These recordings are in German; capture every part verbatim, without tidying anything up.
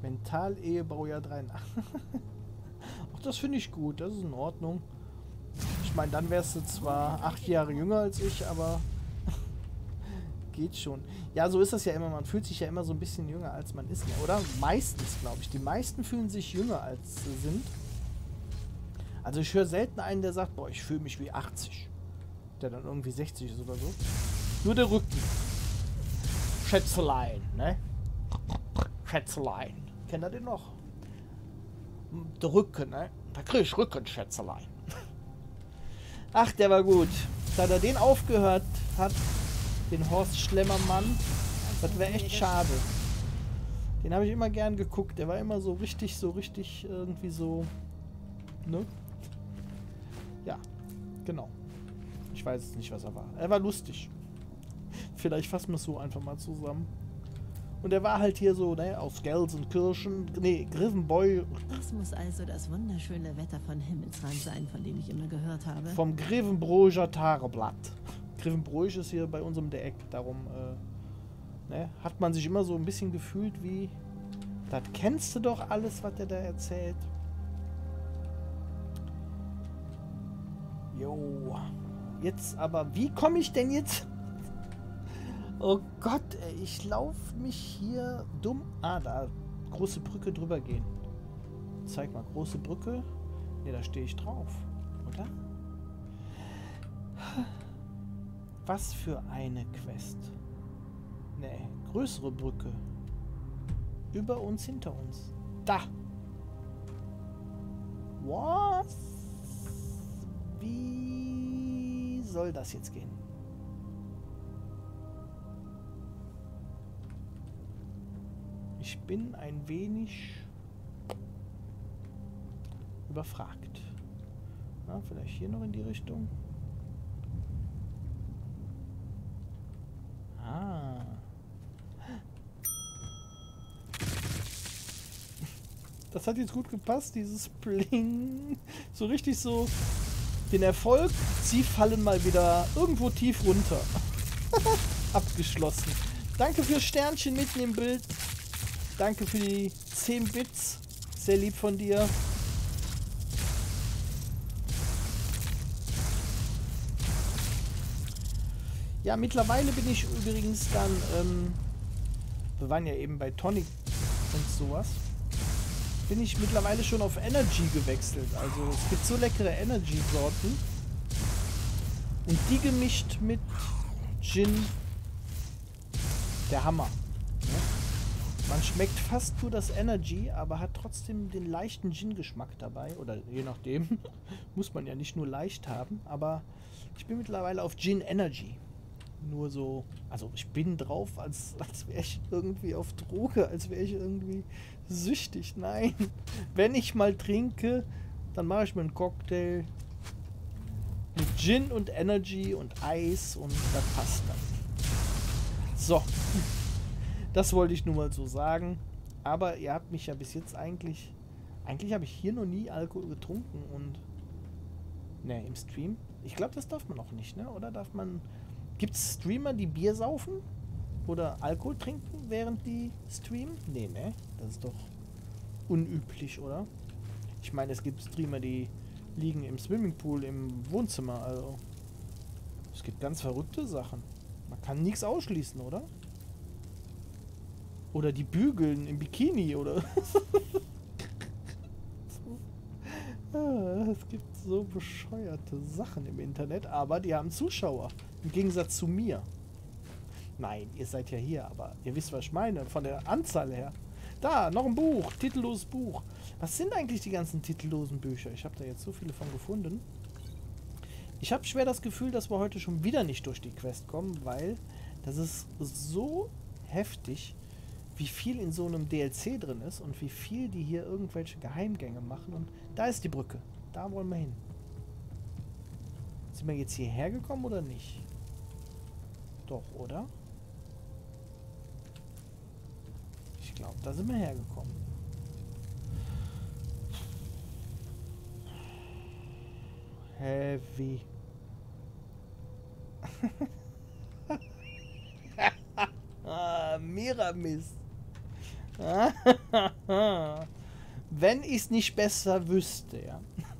Mental-Ehebaujahr dreiundachtzig. Ach, das finde ich gut. Das ist in Ordnung. Ich meine, dann wärst du zwar acht Jahre jünger als ich, aber geht schon. Ja, so ist das ja immer. Man fühlt sich ja immer so ein bisschen jünger, als man ist. Oder? Meistens, glaube ich. Die meisten fühlen sich jünger, als sie sind. Also ich höre selten einen, der sagt, boah, ich fühle mich wie achtzig. Der dann irgendwie sechzig ist oder so. Nur der Rücken. Schätzelein, ne? Schätzelein. Kennt ihr den noch? Der Rücken, ne? Da krieg ich Rücken, Schätzelein. Ach, der war gut. Da er den aufgehört hat, den Horst Schlemmermann, das wäre echt schade. Den habe ich immer gern geguckt. Der war immer so richtig, so richtig irgendwie so, ne? Ja, genau. Ich weiß jetzt nicht, was er war. Er war lustig. Vielleicht fassen wir es so einfach mal zusammen. Und er war halt hier so, ne, aus Gelsenkirchen, ne, Grevenbroich. Das muss also das wunderschöne Wetter von Himmelsrand sein, von dem ich immer gehört habe. Vom Grevenbroicher Tageblatt. Grevenbroich ist hier bei uns um der Ecke. Darum äh, ne, hat man sich immer so ein bisschen gefühlt wie, das kennst du doch alles, was der da erzählt. Jo. Jetzt aber, wie komme ich denn jetzt? Oh Gott, ey, ich laufe mich hier dumm. Ah, da. Große Brücke drüber gehen. Zeig mal, große Brücke. Ne, da stehe ich drauf. Oder? Was für eine Quest. Ne, größere Brücke. Über uns, hinter uns. Da. Was? Wie soll das jetzt gehen? Ich bin ein wenig überfragt. Na, vielleicht hier noch in die Richtung. Ah. Das hat jetzt gut gepasst, dieses Bling. So richtig so den Erfolg. Sie fallen mal wieder irgendwo tief runter. Abgeschlossen. Danke für Sternchen mitten im Bild. Danke für die zehn Bits. Sehr lieb von dir. Ja, mittlerweile bin ich übrigens dann, ähm, wir waren ja eben bei Tonic und sowas, bin ich mittlerweile schon auf Energy gewechselt. Also es gibt so leckere Energy-Sorten. Und die gemischt mit Gin, der Hammer. Man schmeckt fast nur das Energy, aber hat trotzdem den leichten Gin-Geschmack dabei. Oder je nachdem. Muss man ja nicht nur leicht haben. Aber ich bin mittlerweile auf Gin Energy. Nur so, also ich bin drauf, als, als wäre ich irgendwie auf Droge, als wäre ich irgendwie süchtig. Nein. Wenn ich mal trinke, dann mache ich mir einen Cocktail mit Gin und Energy und Eis und das passt dann. So. Das wollte ich nur mal so sagen. Aber ihr habt mich ja bis jetzt eigentlich... Eigentlich habe ich hier noch nie Alkohol getrunken und... Ne, im Stream. Ich glaube, das darf man auch nicht, ne? Oder darf man... Gibt es Streamer, die Bier saufen? Oder Alkohol trinken, während die streamen? Ne, ne? Das ist doch unüblich, oder? Ich meine, es gibt Streamer, die liegen im Swimmingpool im Wohnzimmer, also... Es gibt ganz verrückte Sachen. Man kann nichts ausschließen, oder? Oder die bügeln im Bikini, oder? Es gibt so bescheuerte Sachen im Internet, aber die haben Zuschauer. Im Gegensatz zu mir. Nein, ihr seid ja hier, aber ihr wisst, was ich meine, von der Anzahl her. Da, noch ein Buch, titelloses Buch. Was sind eigentlich die ganzen titellosen Bücher? Ich habe da jetzt so viele von gefunden. Ich habe schwer das Gefühl, dass wir heute schon wieder nicht durch die Quest kommen, weil das ist so heftig, wie viel in so einem D L C drin ist und wie viel die hier irgendwelche Geheimgänge machen. Und da ist die Brücke. Da wollen wir hin. Sind wir jetzt hierher gekommen oder nicht? Doch, oder? Ich glaube, da sind wir hergekommen. Heavy. Ah, Miramis. Wenn ich es nicht besser wüsste, ja.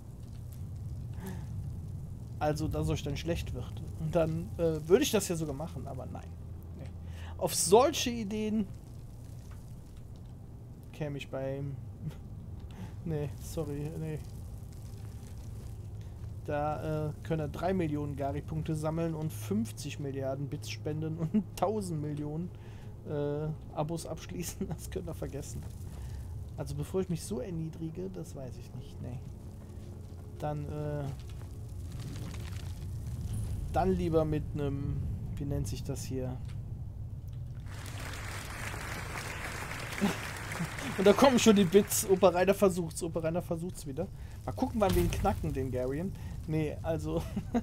Also, dass euch dann schlecht wird. Und dann äh, würde ich das ja sogar machen, aber nein. Nee. Auf solche Ideen käme ich beim... nee, sorry, nee. Da äh, können drei Millionen Gari-Punkte sammeln und fünfzig Milliarden Bits spenden und tausend Millionen äh, Abos abschließen. Das könnt ihr vergessen. Also bevor ich mich so erniedrige, das weiß ich nicht. Nee. Dann, äh, dann lieber mit einem, wie nennt sich das hier? Und da kommen schon die Bits. Opa Rainer versucht's. Opa Rainer versucht's wieder. Mal gucken, wann wir ihn knacken, den Garion. Nee, also...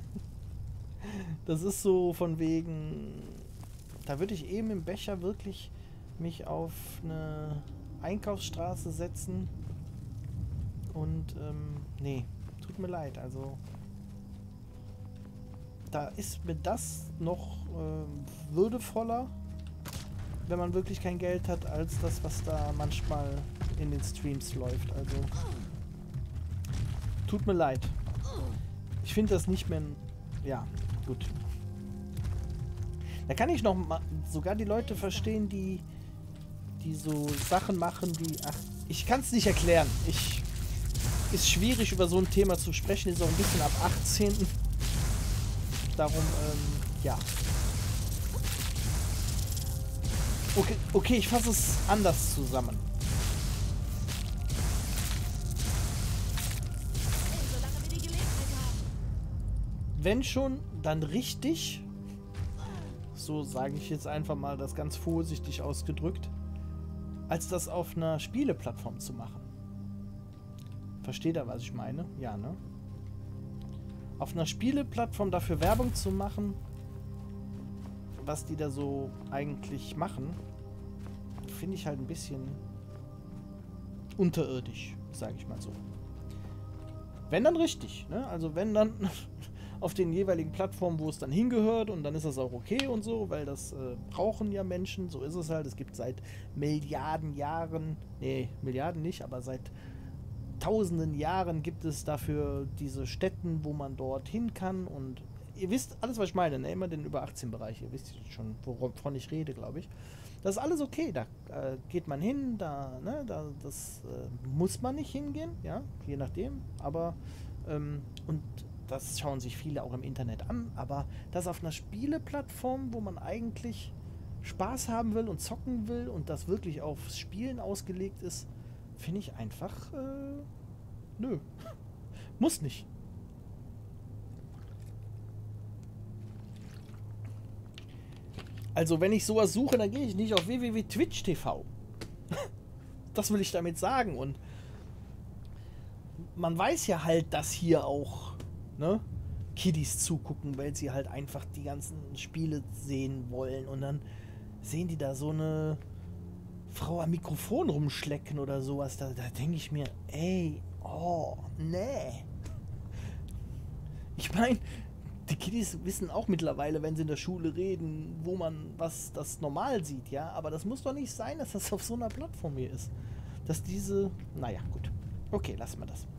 das ist so von wegen... Da würde ich eben im Becher wirklich mich auf eine Einkaufsstraße setzen. Und, ähm, nee. Tut mir leid, also... Da ist mir das noch äh, würdevoller, wenn man wirklich kein Geld hat, als das, was da manchmal in den Streams läuft. Also, tut mir leid. Ich finde das nicht mehr... Ja, gut. Da kann ich noch mal sogar die Leute verstehen, die, die so Sachen machen, die... Ach, ich kann es nicht erklären. Ich, ist schwierig, über so ein Thema zu sprechen. Ist auch ein bisschen ab achtzehn. Darum, ähm, ja. Okay, okay, ich fasse es anders zusammen. Wenn schon, dann richtig. So sage ich jetzt einfach mal das ganz vorsichtig ausgedrückt. Als das auf einer Spieleplattform zu machen. Versteht ihr, was ich meine? Ja, ne? Auf einer Spieleplattform dafür Werbung zu machen, was die da so eigentlich machen, finde ich halt ein bisschen unterirdisch, sage ich mal so. Wenn dann richtig, ne? Also wenn dann auf den jeweiligen Plattformen, wo es dann hingehört, und dann ist das auch okay und so, weil das äh, brauchen ja Menschen, so ist es halt. Es gibt seit Milliarden Jahren, nee, Milliarden nicht, aber seit tausenden Jahren gibt es dafür diese Stätten, wo man dorthin kann, und ihr wisst alles, was ich meine, ne? Immer den über achtzehn Bereich, ihr wisst schon, wovon ich rede, glaube ich. Das ist alles okay, da äh, geht man hin, da, ne, da, das äh, muss man nicht hingehen, ja, je nachdem, aber, ähm, und das schauen sich viele auch im Internet an, aber das auf einer Spieleplattform, wo man eigentlich Spaß haben will und zocken will und das wirklich aufs Spielen ausgelegt ist, finde ich einfach, äh, nö. Muss nicht. Also, wenn ich sowas suche, dann gehe ich nicht auf w w w punkt twitch punkt t v. Das will ich damit sagen. Und man weiß ja halt, dass hier auch, ne, Kiddies zugucken, weil sie halt einfach die ganzen Spiele sehen wollen. Und dann sehen die da so eine Frau am Mikrofon rumschlecken oder sowas, da, da denke ich mir, ey, oh, nee. Ich meine, die Kiddies wissen auch mittlerweile, wenn sie in der Schule reden, wo man was das normal sieht, ja, aber das muss doch nicht sein, dass das auf so einer Plattform hier ist. Dass diese, naja, gut. Okay, lassen wir das.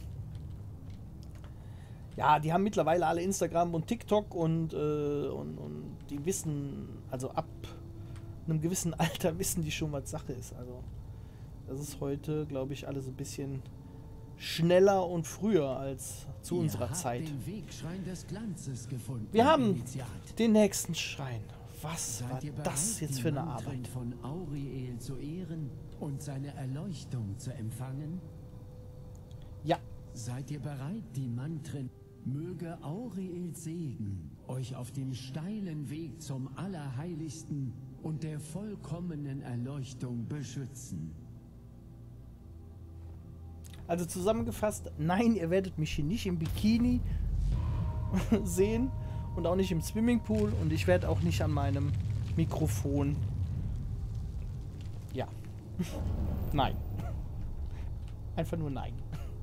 Ja, die haben mittlerweile alle Instagram und TikTok und, äh, und, und die wissen, also ab einem gewissen Alter wissen die schon, was Sache ist. Also das ist heute, glaube ich, alles ein bisschen schneller und früher als zu Ihr unserer habt Zeit. Den Wegschrein des Glanzes gefunden, Wir haben Initiat. den nächsten Schrein. Was Seid war ihr bereit, das jetzt die für eine Mantren Arbeit? von Auriel zu ehren und seine Erleuchtung zu empfangen? Ja, Seid ihr bereit, die Mantren? Möge Auriels Segen euch auf dem steilen Weg zum Allerheiligsten und der vollkommenen Erleuchtung beschützen. also zusammengefasst, nein, ihr werdet mich hier nicht im Bikini sehen und auch nicht im Swimmingpool und ich werde auch nicht an meinem Mikrofon. Ja. Nein. Einfach nur nein.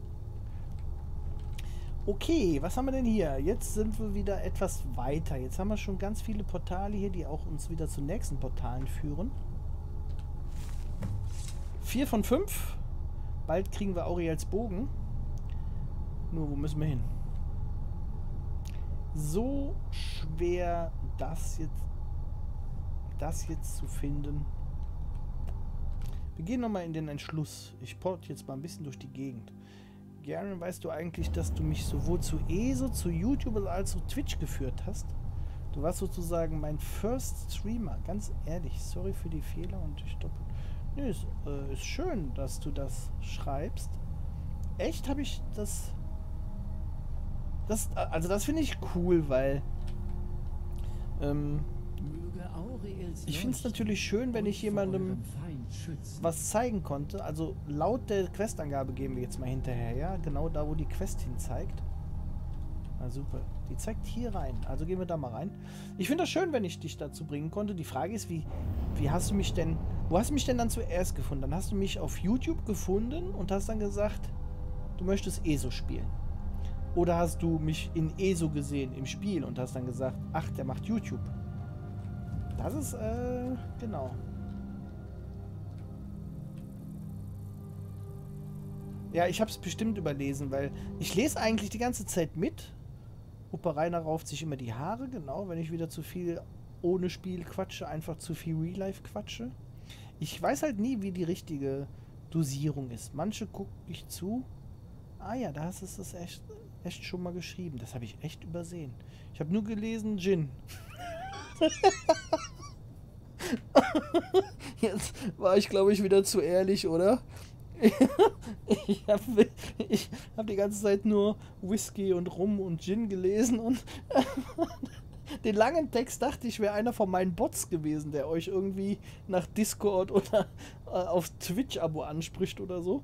Okay, was haben wir denn hier? Jetzt sind wir wieder etwas weiter. Jetzt haben wir schon ganz viele Portale hier, die auch uns wieder zu nächsten Portalen führen. vier von fünf. Bald kriegen wir Auri als Bogen. Nur, wo müssen wir hin? So schwer, das jetzt, das jetzt zu finden. Wir gehen nochmal in den Entschluss. Ich port jetzt mal ein bisschen durch die Gegend. Garen, weißt du eigentlich, dass du mich sowohl zu E S O, zu YouTube als auch zu Twitch geführt hast? Du warst sozusagen mein First Streamer. Ganz ehrlich, sorry für die Fehler und ich stoppe. Nö, ist, äh, ist schön, dass du das schreibst. Echt habe ich das... das also das finde ich cool, weil... Ähm, ich finde es natürlich schön, wenn ich jemandem was zeigen konnte. Also laut der Questangabe gehen wir jetzt mal hinterher, ja? Genau da, wo die Quest hin zeigt. Na super. Die zeigt hier rein. Also gehen wir da mal rein. Ich finde das schön, wenn ich dich dazu bringen konnte. Die Frage ist, wie, wie hast du mich denn... Wo hast du mich denn dann zuerst gefunden? Dann hast du mich auf YouTube gefunden und hast dann gesagt, du möchtest E S O spielen. Oder hast du mich in E S O gesehen im Spiel und hast dann gesagt, ach, der macht YouTube. Das ist, äh, genau. Ja, ich habe es bestimmt überlesen, weil ich lese eigentlich die ganze Zeit mit. Opa Rainer rauft sich immer die Haare, genau, wenn ich wieder zu viel ohne Spiel quatsche, einfach zu viel Real Life quatsche. Ich weiß halt nie, wie die richtige Dosierung ist. Manche gucke ich zu. Ah ja, da hast du es echt, echt schon mal geschrieben. Das habe ich echt übersehen. Ich habe nur gelesen, Jin. Jetzt war ich, glaube ich, wieder zu ehrlich, oder? Ich habe ich hab die ganze Zeit nur Whisky und Rum und Gin gelesen und den langen Text dachte ich, wäre einer von meinen Bots gewesen, der euch irgendwie nach Discord oder äh, auf Twitch-Abo anspricht oder so.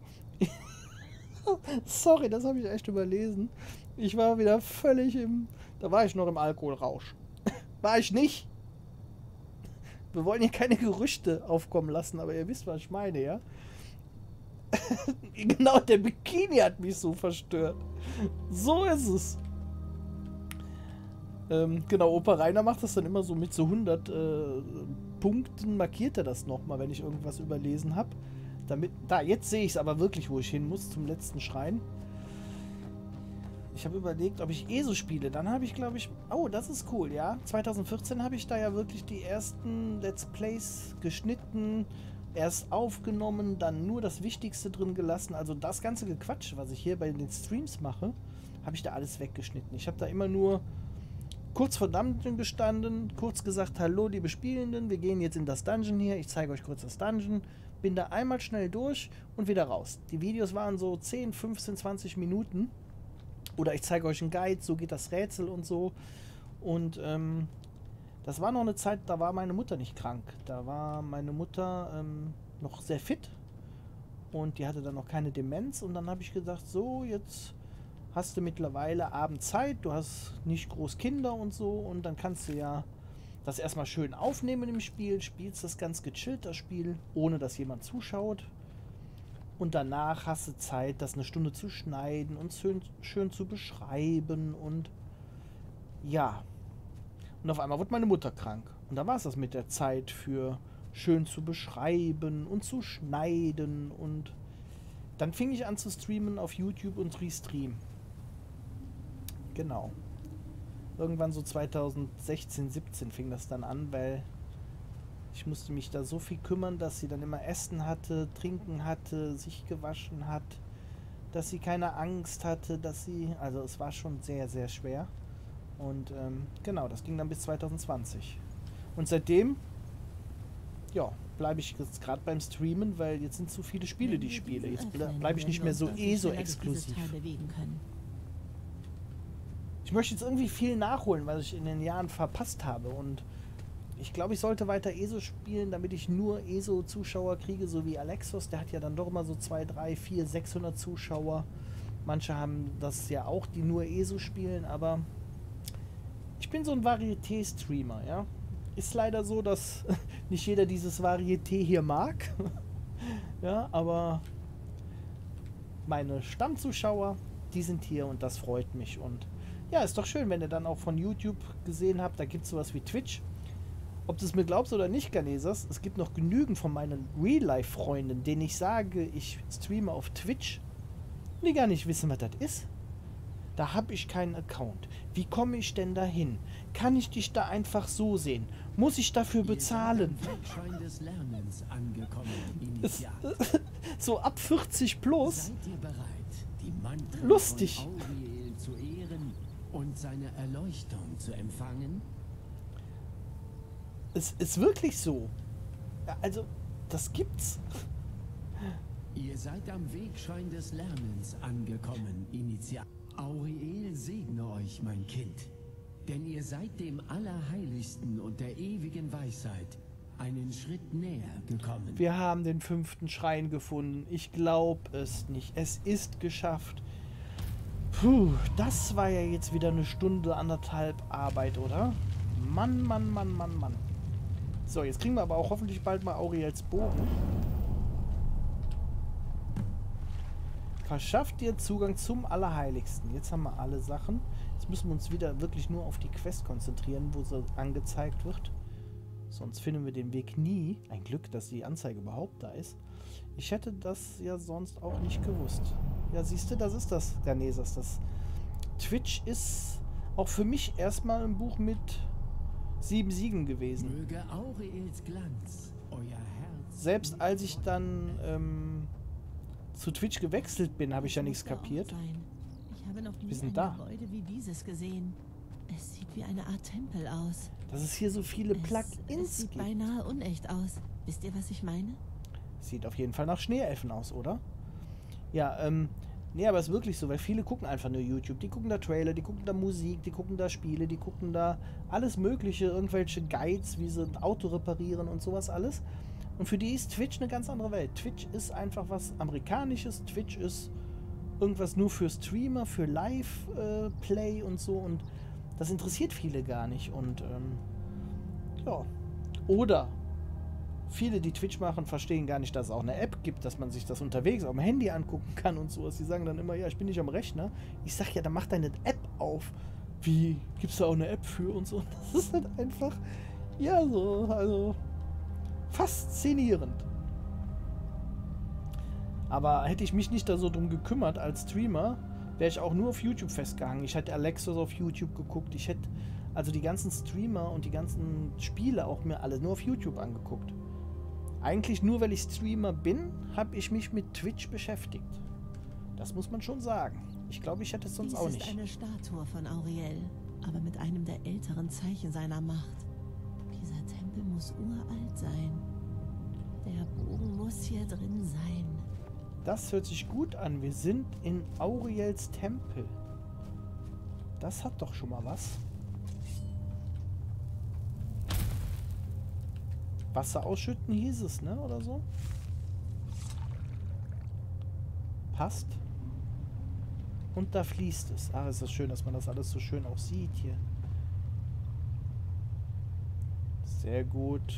Sorry, das habe ich echt überlesen. Ich war wieder völlig im... Da war ich noch im Alkoholrausch. War ich nicht. Wir wollen hier keine Gerüchte aufkommen lassen, aber ihr wisst, was ich meine, ja? Genau, der Bikini hat mich so verstört. So ist es. Ähm, genau, Opa Rainer macht das dann immer so mit so hundert äh, Punkten, markiert er das nochmal, wenn ich irgendwas überlesen habe. Damit, da, jetzt sehe ich es aber wirklich, wo ich hin muss, zum letzten Schrein. Ich habe überlegt, ob ich E S O spiele. Dann habe ich, glaube ich... Oh, das ist cool, ja. zwanzig vierzehn habe ich da ja wirklich die ersten Let's Plays geschnitten, erst aufgenommen, dann nur das Wichtigste drin gelassen. Also das ganze Gequatsch, was ich hier bei den Streams mache, habe ich da alles weggeschnitten. Ich habe da immer nur kurz vor Dungeon gestanden, kurz gesagt, hallo liebe Spielenden, wir gehen jetzt in das Dungeon hier, ich zeige euch kurz das Dungeon, bin da einmal schnell durch und wieder raus. Die Videos waren so zehn, fünfzehn, zwanzig Minuten. Oder ich zeige euch einen Guide, so geht das Rätsel und so. Und ähm, das war noch eine Zeit, da war meine Mutter nicht krank. Da war meine Mutter ähm, noch sehr fit und die hatte dann noch keine Demenz. Und dann habe ich gesagt, so, jetzt hast du mittlerweile Abendzeit, du hast nicht groß Kinder und so. Und dann kannst du ja das erstmal schön aufnehmen im Spiel, spielst das ganz gechillt, das Spiel, ohne dass jemand zuschaut. Und danach hast du Zeit, das eine Stunde zu schneiden und schön, schön zu beschreiben und ja. Und auf einmal wurde meine Mutter krank. Und da war es das mit der Zeit für schön zu beschreiben und zu schneiden. Und dann fing ich an zu streamen auf YouTube und Restream. Genau. Irgendwann so zweitausendsechzehn, siebzehn fing das dann an, weil ich musste mich da so viel kümmern, dass sie dann immer Essen hatte, Trinken hatte, sich gewaschen hat, dass sie keine Angst hatte, dass sie... Also es war schon sehr, sehr schwer. Und ähm, genau, das ging dann bis zwanzig zwanzig. Und seitdem, ja, bleibe ich jetzt gerade beim Streamen, weil jetzt sind zu viele Spiele, die ich spiele. Jetzt ble bleibe ich nicht mehr so E S O-exklusiv. Ich möchte jetzt irgendwie viel nachholen, was ich in den Jahren verpasst habe. Und ich glaube, ich sollte weiter E S O spielen, damit ich nur E S O-Zuschauer kriege, so wie Alexos. Der hat ja dann doch immer so zwei, drei, vier, sechshundert Zuschauer. Manche haben das ja auch, die nur E S O spielen, aber ich bin so ein Varieté-Streamer, ja. Ist leider so, dass nicht jeder dieses Varieté hier mag. Ja, aber meine Stammzuschauer, die sind hier und das freut mich. Und ja, ist doch schön, wenn ihr dann auch von YouTube gesehen habt, da gibt es sowas wie Twitch. ob du es mir glaubst oder nicht, Ganesas, es gibt noch genügend von meinen Real-Life-Freunden, denen ich sage, ich streame auf Twitch und die gar nicht wissen, was das ist. Da habe ich keinen Account. Wie komme ich denn dahin? Kann ich dich da einfach so sehen? Muss ich dafür bezahlen? Wegschein des Lernens angekommen, Es- Initiat. So ab vierzig plus. Seid ihr bereit, die Mantren Lustig. von Auriel zu ehren und seine Erleuchtung zu empfangen? Es ist wirklich so. Ja, also, das gibt's. Ihr seid am Wegschein des Lernens angekommen, Initiat. Auriel segne euch, mein Kind. Denn ihr seid dem Allerheiligsten und der ewigen Weisheit einen Schritt näher gekommen. Wir haben den fünften Schrein gefunden. Ich glaube es nicht. Es ist geschafft. Puh, das war ja jetzt wieder eine Stunde, anderthalb Arbeit, oder? Mann, Mann, Mann, Mann, Mann. So, jetzt kriegen wir aber auch hoffentlich bald mal Auriels Bogen. Verschafft dir Zugang zum Allerheiligsten. Jetzt haben wir alle Sachen. Jetzt müssen wir uns wieder wirklich nur auf die Quest konzentrieren, wo sie angezeigt wird. Sonst finden wir den Weg nie. Ein Glück, dass die Anzeige überhaupt da ist. Ich hätte das ja sonst auch nicht gewusst. Ja, siehst du, das ist das, Ganesas. Das Twitch ist auch für mich erstmal ein Buch mit sieben Siegen gewesen. Möge Auriels Glanz euer Herz... Selbst als ich dann ähm, zu Twitch gewechselt bin, habe ich ja nichts Muss der Ort kapiert. sein. Ich habe noch nie Wir sind ein da. Gebäude wie dieses gesehen. Es sieht wie eine Art Tempel aus. Dass es hier so viele Es, es Plugins sieht gibt. beinahe unecht aus. Wisst ihr, was ich meine? Sieht auf jeden Fall nach Schneeelfen aus, oder? Ja, ähm, nee, aber es ist wirklich so, weil viele gucken einfach nur YouTube. Die gucken da Trailer, die gucken da Musik, die gucken da Spiele, die gucken da alles Mögliche, irgendwelche Guides, wie sie ein Auto reparieren und sowas alles. Und für die ist Twitch eine ganz andere Welt. Twitch ist einfach was Amerikanisches. Twitch ist irgendwas nur für Streamer, für Live-Play und so. Und das interessiert viele gar nicht. Und ähm, ja. Oder viele, die Twitch machen, verstehen gar nicht, dass es auch eine App gibt, dass man sich das unterwegs auf dem Handy angucken kann und sowas. Die sagen dann immer, ja, ich bin nicht am Rechner. Ich sag ja, dann mach deine App auf. Wie, gibt's da auch eine App für und so? Das ist halt einfach, ja, so, also faszinierend. Aber hätte ich mich nicht da so drum gekümmert als Streamer, wäre ich auch nur auf YouTube festgehangen. Ich hätte Alexos auf YouTube geguckt. Ich hätte also die ganzen Streamer und die ganzen Spiele auch mir alle nur auf YouTube angeguckt. Eigentlich nur, weil ich Streamer bin, habe ich mich mit Twitch beschäftigt. Das muss man schon sagen. Ich glaube, ich hätte es sonst Dies auch ist nicht. eine Statue von Auriel, aber mit einem der älteren Zeichen seiner Macht. Dieser Tempel muss uralt sein. Der Bogen muss hier drin sein. Das hört sich gut an. Wir sind in Auriels Tempel. Das hat doch schon mal was. Wasser ausschütten hieß es, ne? Oder so? Passt. Und da fließt es. Ah, ist das schön, dass man das alles so schön auch sieht hier. Sehr gut.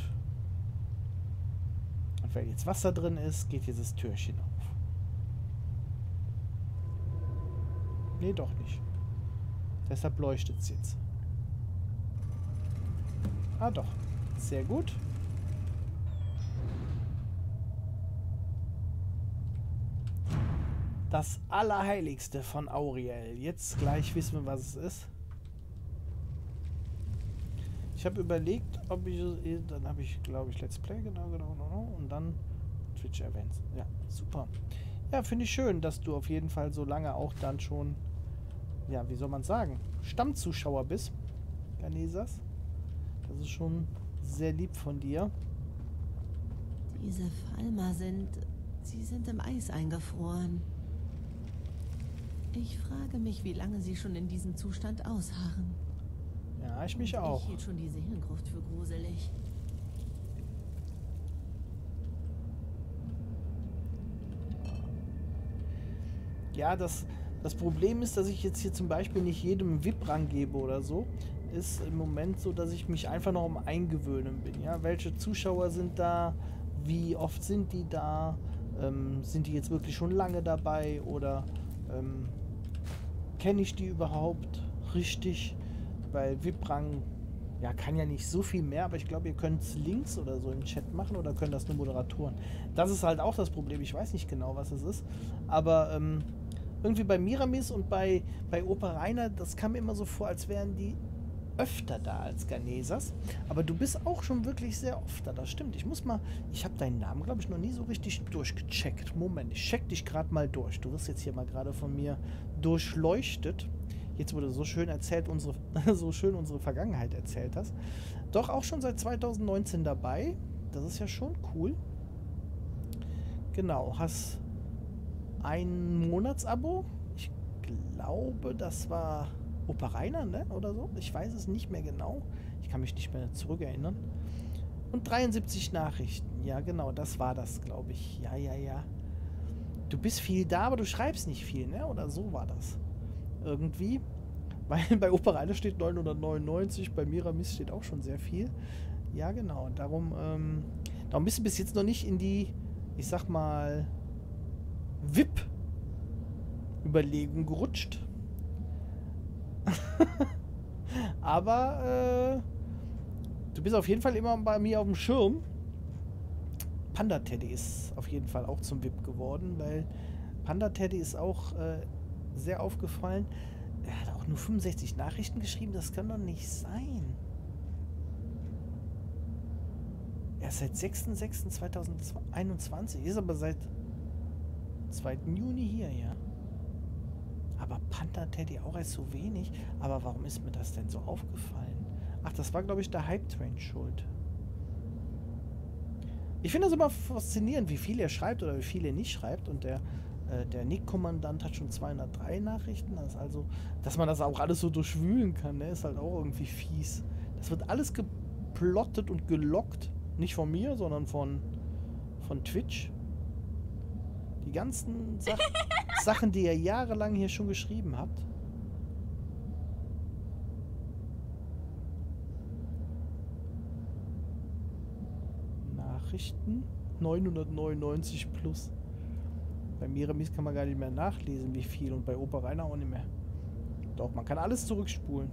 Und weil jetzt Wasser drin ist, geht dieses Türchen auf. Nee, doch nicht. Deshalb leuchtet es jetzt. Ah, doch. Sehr gut. Das Allerheiligste von Auriel. Jetzt gleich wissen wir, was es ist. Ich habe überlegt, ob ich... Dann habe ich, glaube ich, Let's Play, genau, genau, genau. Und dann Twitch Events. Ja, super. Ja, finde ich schön, dass du auf jeden Fall so lange auch dann schon... Ja, wie soll man sagen? Stammzuschauer bist. Ganesas. Das ist schon sehr lieb von dir. Diese Falmer sind... Sie sind im Eis eingefroren. Ich frage mich, wie lange sie schon in diesem Zustand ausharren. Ja, ich mich Und auch. Ich hielt schon die Seelengruft für gruselig. Ja, das, das Problem ist, dass ich jetzt hier zum Beispiel nicht jedem V I P-Rang gebe oder so. Ist im Moment so, dass ich mich einfach noch am Eingewöhnen bin. Ja? Welche Zuschauer sind da? Wie oft sind die da? Ähm, sind die jetzt wirklich schon lange dabei? Oder ähm, kenne ich die überhaupt richtig? Weil V I P-Rang ja, kann ja nicht so viel mehr, aber ich glaube, ihr könnt es links oder so im Chat machen oder können das nur Moderatoren. Das ist halt auch das Problem. Ich weiß nicht genau, was es ist. Aber ähm, irgendwie bei Miramis und bei, bei Opa Rainer, das kam mir immer so vor, als wären die öfter da als Ganesas. Aber du bist auch schon wirklich sehr oft da. Das stimmt. Ich muss mal, ich habe deinen Namen, glaube ich, noch nie so richtig durchgecheckt. Moment, ich check dich gerade mal durch. Du wirst jetzt hier mal gerade von mir durchleuchtet. Jetzt wurde so schön erzählt, unsere, so schön unsere Vergangenheit erzählt hast. Doch auch schon seit zweitausendneunzehn dabei. Das ist ja schon cool. Genau, hast ein Monatsabo. Ich glaube, das war Opa Rainer, ne? Oder so. Ich weiß es nicht mehr genau. Ich kann mich nicht mehr zurückerinnern. Und dreiundsiebzig Nachrichten. Ja, genau, das war das, glaube ich. Ja, ja, ja. Du bist viel da, aber du schreibst nicht viel, ne? Oder so war das. Irgendwie. Weil bei Opa Rainer steht neunhundertneunundneunzig, bei Miramis steht auch schon sehr viel. Ja, genau. Darum, ähm, darum bist du bis jetzt noch nicht in die, ich sag mal, V I P-Überlegung gerutscht. Aber äh, du bist auf jeden Fall immer bei mir auf dem Schirm. Panda Teddy ist auf jeden Fall auch zum V I P geworden, weil Panda Teddy ist auch äh, sehr aufgefallen. Er hat auch nur fünfundsechzig Nachrichten geschrieben, das kann doch nicht sein. Er ist seit sechster sechster zweitausendeinundzwanzig, ist aber seit zweiten Juni hier, ja. Aber Panda Teddy auch erst so wenig. Aber warum ist mir das denn so aufgefallen? Ach, das war, glaube ich, der Hype-Train schuld. Ich finde das immer faszinierend, wie viel er schreibt oder wie viel er nicht schreibt. Und der, äh, der Nick-Kommandant hat schon zweihundertdrei Nachrichten. Das ist also, dass man das auch alles so durchwühlen kann, ne, ist halt auch irgendwie fies. Das wird alles geplottet und gelockt. Nicht von mir, sondern von, von Twitch. Die ganzen Sach Sachen, die ihr jahrelang hier schon geschrieben habt. Nachrichten neunhundertneunundneunzig plus. Bei Miramis kann man gar nicht mehr nachlesen, wie viel. Und bei Opa Rainer auch nicht mehr. Doch, man kann alles zurückspulen.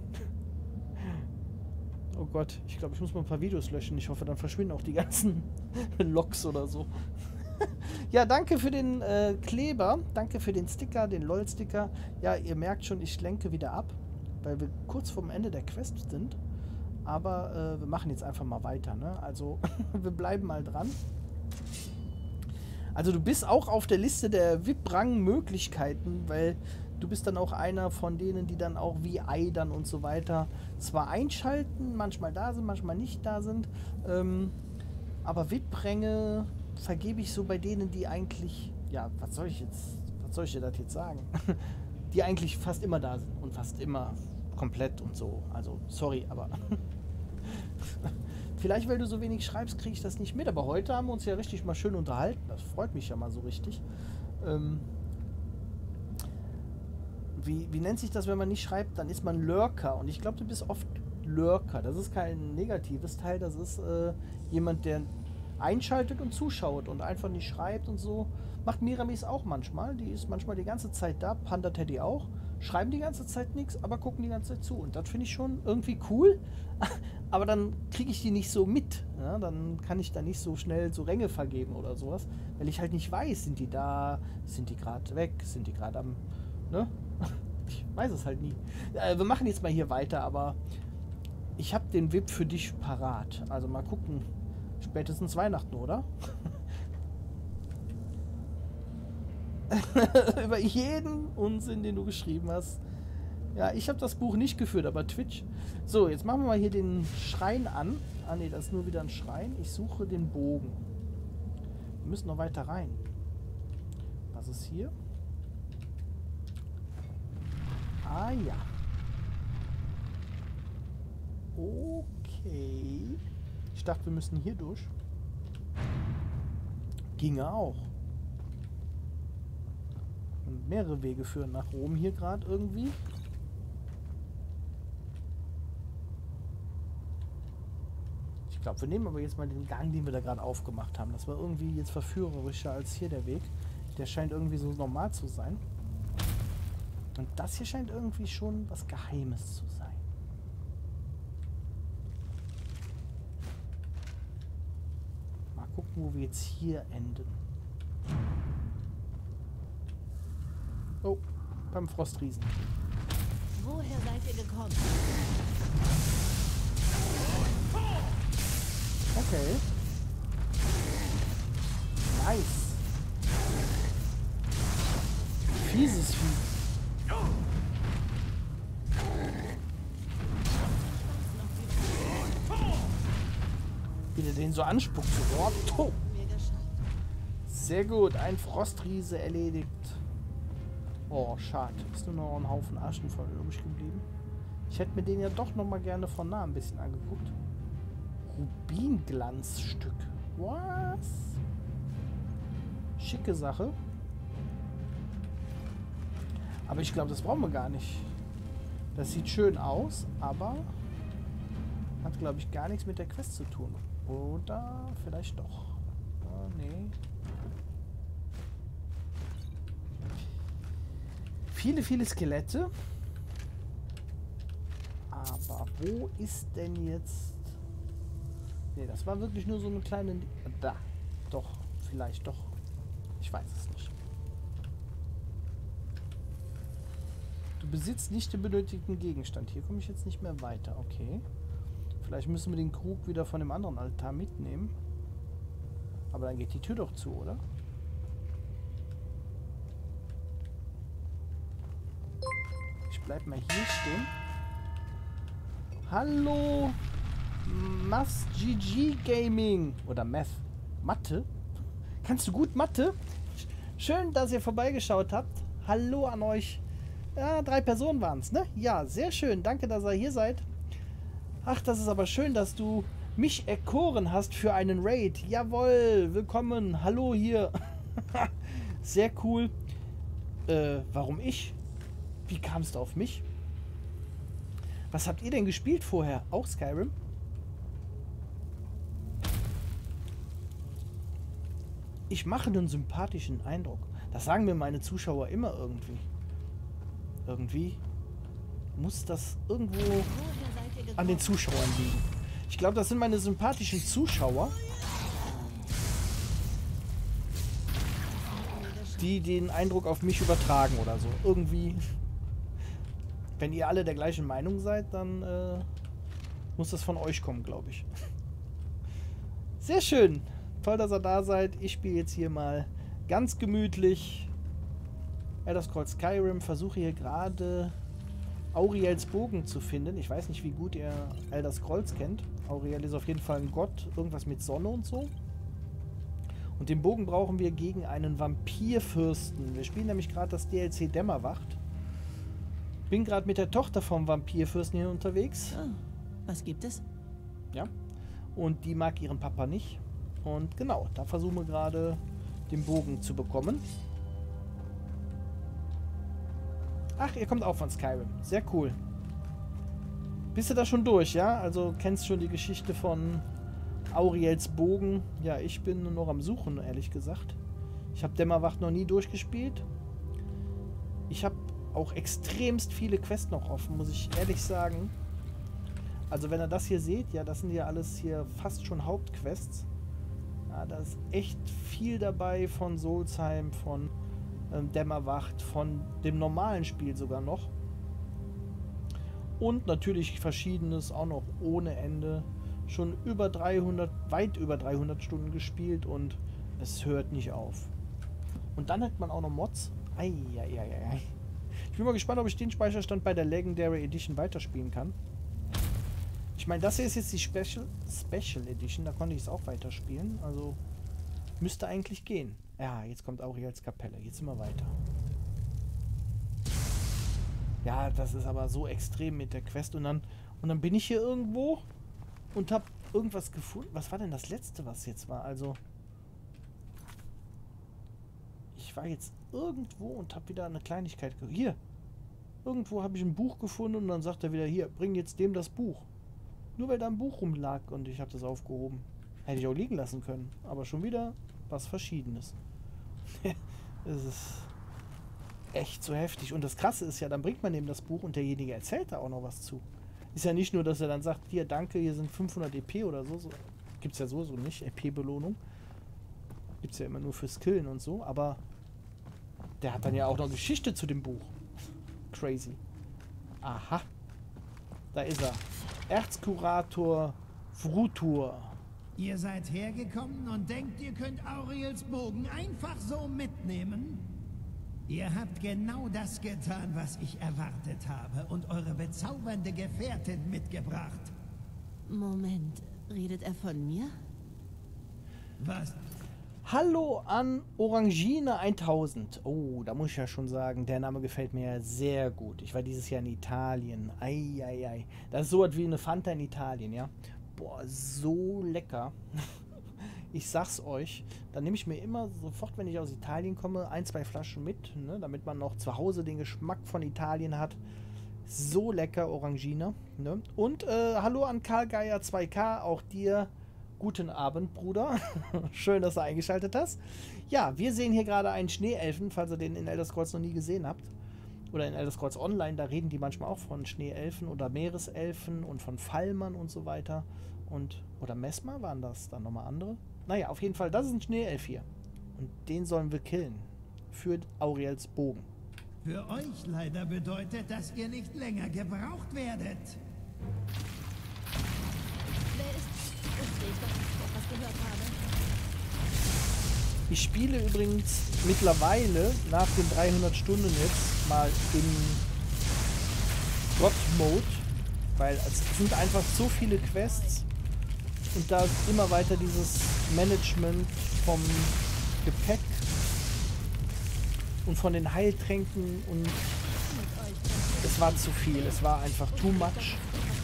Oh Gott, ich glaube, ich muss mal ein paar Videos löschen. Ich hoffe, dann verschwinden auch die ganzen Logs oder so. Ja, danke für den äh, Kleber. Danke für den Sticker, den LOL-Sticker. Ja, ihr merkt schon, ich lenke wieder ab, weil wir kurz vorm Ende der Quest sind. Aber äh, wir machen jetzt einfach mal weiter, ne? Also, wir bleiben mal dran. Also, du bist auch auf der Liste der V I P-Rang-Möglichkeiten, weil du bist dann auch einer von denen, die dann auch V I dann und so weiter zwar einschalten, manchmal da sind, manchmal nicht da sind. Ähm, aber V I P-Ränge vergebe ich so bei denen, die eigentlich, ja, was soll ich jetzt, was soll ich dir das jetzt sagen? Die eigentlich fast immer da sind und fast immer komplett und so. Also, sorry, aber vielleicht, weil du so wenig schreibst, kriege ich das nicht mit. Aber heute haben wir uns ja richtig mal schön unterhalten. Das freut mich ja mal so richtig. Ähm, wie, wie nennt sich das, wenn man nicht schreibt? Dann ist man Lurker. Und ich glaube, du bist oft Lurker. Das ist kein negatives Teil. Das ist äh, jemand, der einschaltet und zuschaut und einfach nicht schreibt und so. Macht Miramis auch manchmal. Die ist manchmal die ganze Zeit da. Panda Teddy auch. Schreiben die ganze Zeit nichts, aber gucken die ganze Zeit zu. Und das finde ich schon irgendwie cool. Aber dann kriege ich die nicht so mit. Ja, dann kann ich da nicht so schnell so Ränge vergeben oder sowas. Weil ich halt nicht weiß, sind die da, sind die gerade weg, sind die gerade am... Ne? Ich weiß es halt nie. Äh, wir machen jetzt mal hier weiter, aber ich habe den V I P für dich parat. Also mal gucken. Spätestens Weihnachten, oder? Über jeden Unsinn, den du geschrieben hast. Ja, ich habe das Buch nicht geführt, aber Twitch. So, jetzt machen wir mal hier den Schrein an. Ah ne, das ist nur wieder ein Schrein. Ich suche den Bogen. Wir müssen noch weiter rein. Was ist hier? Ah ja. Okay. Ich dachte, wir müssen hier durch. Ginge auch. Und mehrere Wege führen nach Rom hier gerade irgendwie. Ich glaube, wir nehmen aber jetzt mal den Gang, den wir da gerade aufgemacht haben. Das war irgendwie jetzt verführerischer als hier der Weg. Der scheint irgendwie so normal zu sein. Und das hier scheint irgendwie schon was Geheimes zu sein. gucken, wo wir jetzt hier enden. Oh, beim Frostriesen. Woher seid ihr gekommen? Okay. Nice. Fieses Vieh. Wie der den so anspuckt. So. Oh. Sehr gut. Ein Frostriese erledigt. Oh, schade. Ist nur noch ein Haufen Aschen voll übrig geblieben. Ich hätte mir den ja doch noch mal gerne von nah ein bisschen angeguckt. Rubinglanzstück. Was? Schicke Sache. Aber ich glaube, das brauchen wir gar nicht. Das sieht schön aus, aber hat, glaube ich, gar nichts mit der Quest zu tun. Oder vielleicht doch. Oh, nee. Viele, viele Skelette. Aber wo ist denn jetzt... Nee, das war wirklich nur so eine kleine... Da. Doch. Vielleicht doch. Ich weiß es nicht. Du besitzt nicht den benötigten Gegenstand. Hier komme ich jetzt nicht mehr weiter. Okay. Vielleicht müssen wir den Krug wieder von dem anderen Altar mitnehmen. Aber dann geht die Tür doch zu, oder? Ich bleib mal hier stehen. Hallo! Mas G G Gaming. Oder Math. Mathe? Kannst du gut Mathe? Schön, dass ihr vorbeigeschaut habt. Hallo an euch. Ja, drei Personen waren es, ne? Ja, sehr schön. Danke, dass ihr hier seid. Ach, das ist aber schön, dass du mich erkoren hast für einen Raid. Jawohl, willkommen. Hallo hier. Sehr cool. Äh, warum ich? Wie kamst du auf mich? Was habt ihr denn gespielt vorher? Auch Skyrim? Ich mache einen sympathischen Eindruck. Das sagen mir meine Zuschauer immer irgendwie. Irgendwie muss das irgendwo an den Zuschauern liegen. Ich glaube, das sind meine sympathischen Zuschauer, die den Eindruck auf mich übertragen oder so. Irgendwie. Wenn ihr alle der gleichen Meinung seid, dann äh, muss das von euch kommen, glaube ich. Sehr schön. Toll, dass ihr da seid. Ich spiele jetzt hier mal ganz gemütlich Elder Scrolls Skyrim. Versuche hier gerade Auriels Bogen zu finden. Ich weiß nicht, wie gut ihr Elder Scrolls kennt. Auriel ist auf jeden Fall ein Gott. Irgendwas mit Sonne und so. Und den Bogen brauchen wir gegen einen Vampirfürsten. Wir spielen nämlich gerade das D L C Dämmerwacht. Bin gerade mit der Tochter vom Vampirfürsten hier unterwegs. Oh, was gibt es? Ja. Und die mag ihren Papa nicht. Und genau, da versuchen wir gerade den Bogen zu bekommen. Ach, ihr kommt auch von Skyrim. Sehr cool. Bist du da schon durch, ja? Also kennst schon die Geschichte von Auriels Bogen. Ja, ich bin nur noch am Suchen, ehrlich gesagt. Ich habe Dämmerwacht noch nie durchgespielt. Ich habe auch extremst viele Quests noch offen, muss ich ehrlich sagen. Also wenn ihr das hier seht, ja, das sind ja alles hier fast schon Hauptquests. Ja, da ist echt viel dabei von Soulsheim, von ähm, Dämmerwacht, von dem normalen Spiel sogar noch. Und natürlich Verschiedenes auch noch ohne Ende. Schon über dreihundert, weit über dreihundert Stunden gespielt und es hört nicht auf. Und dann hat man auch noch Mods. Eieieiei. Ich bin mal gespannt, ob ich den Speicherstand bei der Legendary Edition weiterspielen kann. Ich meine, das hier ist jetzt die Special, Special Edition, da konnte ich es auch weiterspielen. Also müsste eigentlich gehen. Ja, jetzt kommt Auriels Kapelle. Jetzt sind wir weiter. Ja, das ist aber so extrem mit der Quest. Und dann, und dann bin ich hier irgendwo und habe irgendwas gefunden. Was war denn das letzte, was jetzt war? Also ich war jetzt irgendwo und habe wieder eine Kleinigkeit. Hier. Irgendwo habe ich ein Buch gefunden und dann sagt er wieder, hier, bring jetzt dem das Buch. Nur weil da ein Buch rumlag und ich habe das aufgehoben. Hätte ich auch liegen lassen können. Aber schon wieder was Verschiedenes. Es ist echt so heftig. Und das Krasse ist ja, dann bringt man ihm das Buch und derjenige erzählt da auch noch was zu. Ist ja nicht nur, dass er dann sagt, hier, danke, hier sind fünfhundert E P oder so. so. Gibt es ja sowieso nicht, E P-Belohnung. Gibt's ja immer nur fürs Killen und so, aber der hat dann ja auch noch Geschichte zu dem Buch. Crazy. Aha. Da ist er. Erzkurator Frutur. Ihr seid hergekommen und denkt, ihr könnt Auriels Bogen einfach so mitnehmen? Ihr habt genau das getan, was ich erwartet habe und eure bezaubernde Gefährtin mitgebracht. Moment, redet er von mir? Was? Hallo an Orangine tausend. Oh, da muss ich ja schon sagen, der Name gefällt mir ja sehr gut. Ich war dieses Jahr in Italien. Eieiei. Das ist so was wie eine Fanta in Italien, ja. Boah, so lecker. Ich sag's euch. Dann nehme ich mir immer sofort, wenn ich aus Italien komme, ein, zwei Flaschen mit, ne, damit man noch zu Hause den Geschmack von Italien hat. So lecker, Orangine. Ne? Und äh, hallo an Karl Geier zwei K, auch dir. Guten Abend, Bruder. Schön, dass du eingeschaltet hast. Ja, wir sehen hier gerade einen Schneeelfen, falls ihr den in Elder Scrolls noch nie gesehen habt. Oder in Elder Scrolls Online, da reden die manchmal auch von Schneeelfen oder Meereselfen und von Falmern und so weiter. Und, oder Messmer waren das dann nochmal andere? Naja, auf jeden Fall, das ist ein Schneeelf hier. Und den sollen wir killen. Für Auriels Bogen. Für euch leider bedeutet, dass ihr nicht länger gebraucht werdet. Wer ist... Wusste ich, dass ich etwas gehört habe. Ich spiele übrigens mittlerweile nach den dreihundert Stunden jetzt mal im God-Mode, weil es sind einfach so viele Quests und da immer weiter dieses Management vom Gepäck und von den Heiltränken und es war zu viel, es war einfach too much.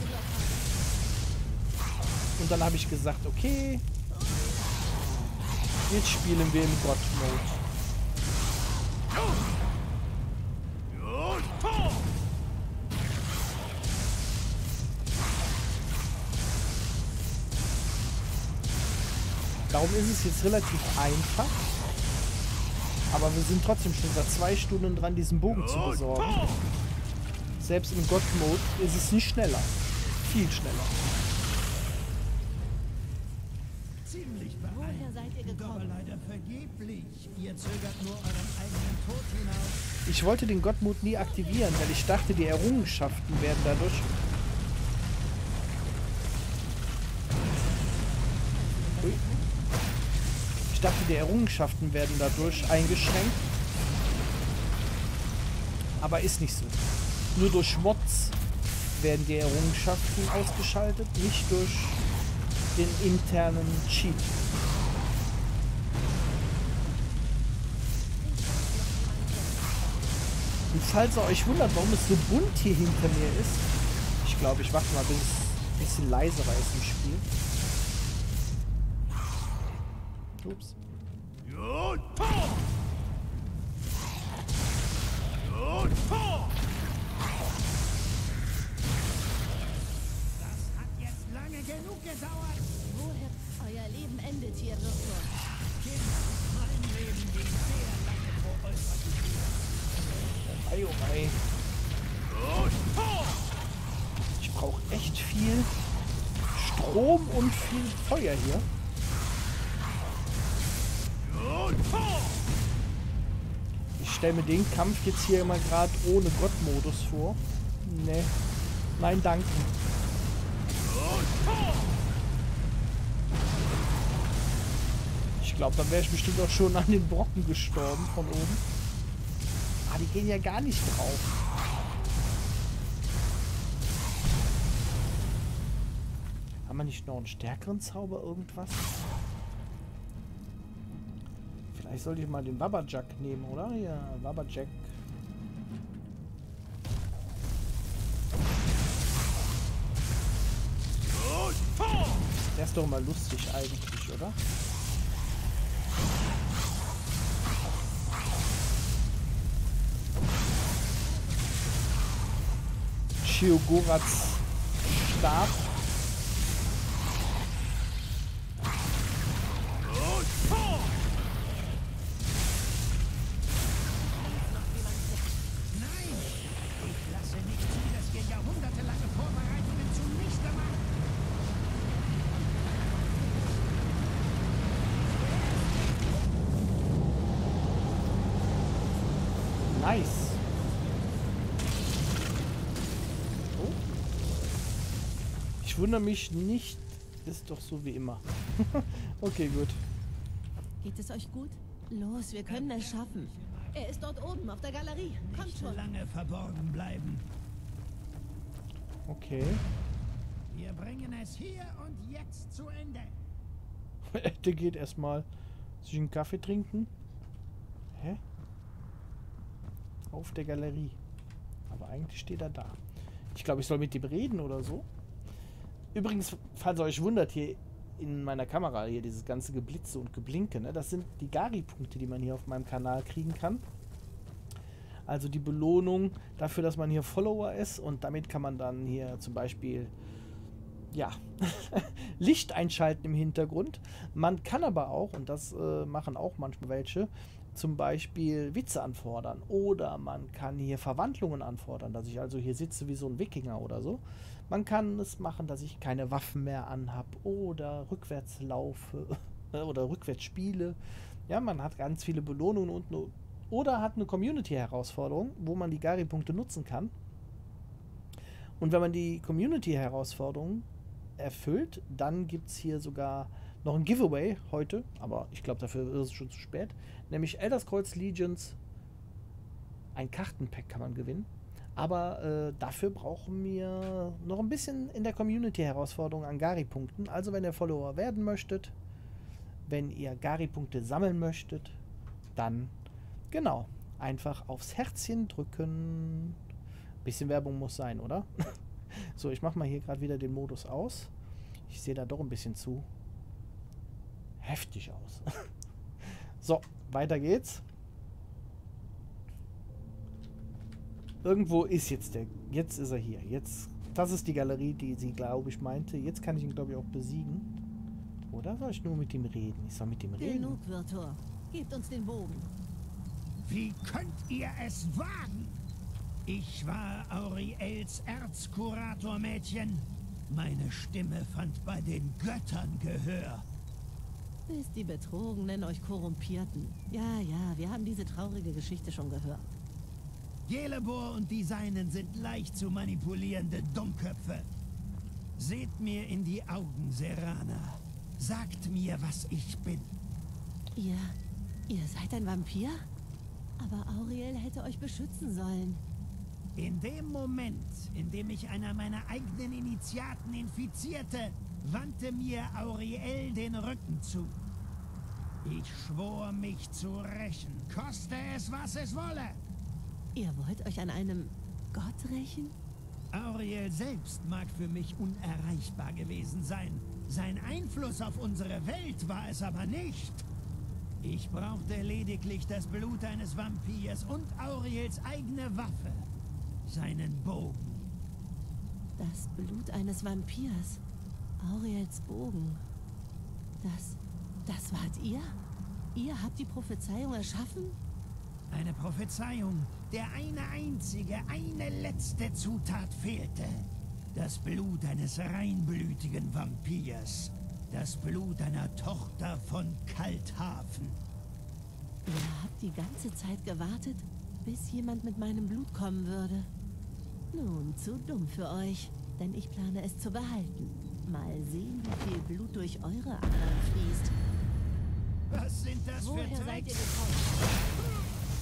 Und dann habe ich gesagt, okay, jetzt spielen wir im God-Mode. Darum ist es jetzt relativ einfach. Aber wir sind trotzdem schon seit zwei Stunden dran, diesen Bogen zu besorgen. Selbst im God-Mode ist es nicht schneller. Viel schneller. Ziemlich Woher seid ihr beeindruckend, aber gekommen? leider vergeblich. Ihr zögert nur euren eigenen Tod hinaus. Ich wollte den God-Mode nie aktivieren, weil ich dachte, die Errungenschaften werden dadurch... Ui. Ich dachte, die Errungenschaften werden dadurch eingeschränkt. Aber ist nicht so. Nur durch Mods werden die Errungenschaften ausgeschaltet, nicht durch den internen Cheat. Und falls ihr euch wundert, warum es so bunt hier hinter mir ist, ich glaube, ich warte mal, bis es ein bisschen leiserer ist im Spiel. Ups. Das hat jetzt lange genug gedauert. Woher... Euer Leben endet hier sofort. Kind, mein Leben ging sehr lange vor eurer Geburt. Ei, oh ei. Ich brauche echt viel Strom und viel Feuer hier. Ich stelle mir den Kampf jetzt hier immer gerade ohne Gott-Modus vor. Ne. Nein, danke. Ich glaube, dann wäre ich bestimmt auch schon an den Brocken gestorben von oben. Ah, die gehen ja gar nicht drauf. Haben wir nicht noch einen stärkeren Zauber, irgendwas? Vielleicht sollte ich mal den Wabberjack nehmen, oder? Ja, Wabberjack. Der ist doch mal lustig eigentlich, oder? Sheogorats Stab. Nein, ich lasse nicht zu, dass ihr jahrhundertelange Vorbereitungen zunichte macht. Nice. Oh. Ich wundere mich nicht. Ist doch so wie immer. Okay, gut. Geht es euch gut? Los, wir können es schaffen. Er ist dort oben auf der Galerie. Kommt Nicht schon. lange verborgen bleiben. Okay. Wir bringen es hier und jetzt zu Ende. Der geht erstmal sich einen Kaffee trinken. Hä? Auf der Galerie. Aber eigentlich steht er da. Ich glaube, ich soll mit ihm reden oder so. Übrigens, falls ihr euch wundert, hier in meiner Kamera, hier dieses ganze Geblitze und Geblinke, ne, das sind die Gari-Punkte, die man hier auf meinem Kanal kriegen kann. Also die Belohnung dafür, dass man hier Follower ist, und damit kann man dann hier zum Beispiel, ja, Licht einschalten im Hintergrund. Man kann aber auch, und das äh, machen auch manchmal welche, zum Beispiel Witze anfordern, oder man kann hier Verwandlungen anfordern, dass ich also hier sitze wie so ein Wikinger oder so. Man kann es machen, dass ich keine Waffen mehr anhab oder rückwärts laufe oder rückwärts spiele. Ja, man hat ganz viele Belohnungen und eine, oder hat eine Community-Herausforderung, wo man die Gari-Punkte nutzen kann. Und wenn man die Community-Herausforderung erfüllt, dann gibt es hier sogar noch ein Giveaway heute, aber ich glaube, dafür ist es schon zu spät. Nämlich Elder Scrolls Legions. Ein Kartenpack kann man gewinnen. Aber äh, dafür brauchen wir noch ein bisschen in der Community-Herausforderung an Gari-Punkten. Also wenn ihr Follower werden möchtet, wenn ihr Gari-Punkte sammeln möchtet, dann genau, einfach aufs Herzchen drücken. Bisschen Werbung muss sein, oder? So, ich mache mal hier gerade wieder den Modus aus. Ich sehe da doch ein bisschen zu heftig aus. So, weiter geht's. Irgendwo ist jetzt der... Jetzt ist er hier. Jetzt, das ist die Galerie, die sie, glaube ich, meinte. Jetzt kann ich ihn, glaube ich, auch besiegen. Oder soll ich nur mit ihm reden? Ich soll mit ihm reden. Genug, Virtor. Gebt uns den Bogen. Wie könnt ihr es wagen? Ich war Auriels Erzkurator-Mädchen. Meine Stimme fand bei den Göttern Gehör. Bis die Betrogenen euch korrumpierten. Ja, ja, wir haben diese traurige Geschichte schon gehört. Jelebor und die Seinen sind leicht zu manipulierende Dummköpfe. Seht mir in die Augen, Serana. Sagt mir, was ich bin. Ihr... ihr seid ein Vampir? Aber Auriel hätte euch beschützen sollen. In dem Moment, in dem ich einer meiner eigenen Initiaten infizierte, wandte mir Auriel den Rücken zu. Ich schwor, mich zu rächen, koste es, was es wolle. Ihr wollt euch an einem Gott rächen? Auriel selbst mag für mich unerreichbar gewesen sein. Sein Einfluss auf unsere Welt war es aber nicht. Ich brauchte lediglich das Blut eines Vampirs und Auriels eigene Waffe. Seinen Bogen. Das Blut eines Vampirs. Auriels Bogen. Das... das wart ihr? Ihr habt die Prophezeiung erschaffen? Eine Prophezeiung, der eine einzige, eine letzte Zutat fehlte. Das Blut eines reinblütigen Vampirs. Das Blut einer Tochter von Kalthafen. Ihr habt die ganze Zeit gewartet, bis jemand mit meinem Blut kommen würde. Nun, zu dumm für euch, denn ich plane es zu behalten. Mal sehen, wie viel Blut durch eure Adern fließt. Was sind das Woher für seid ihr Tricks? gekommen?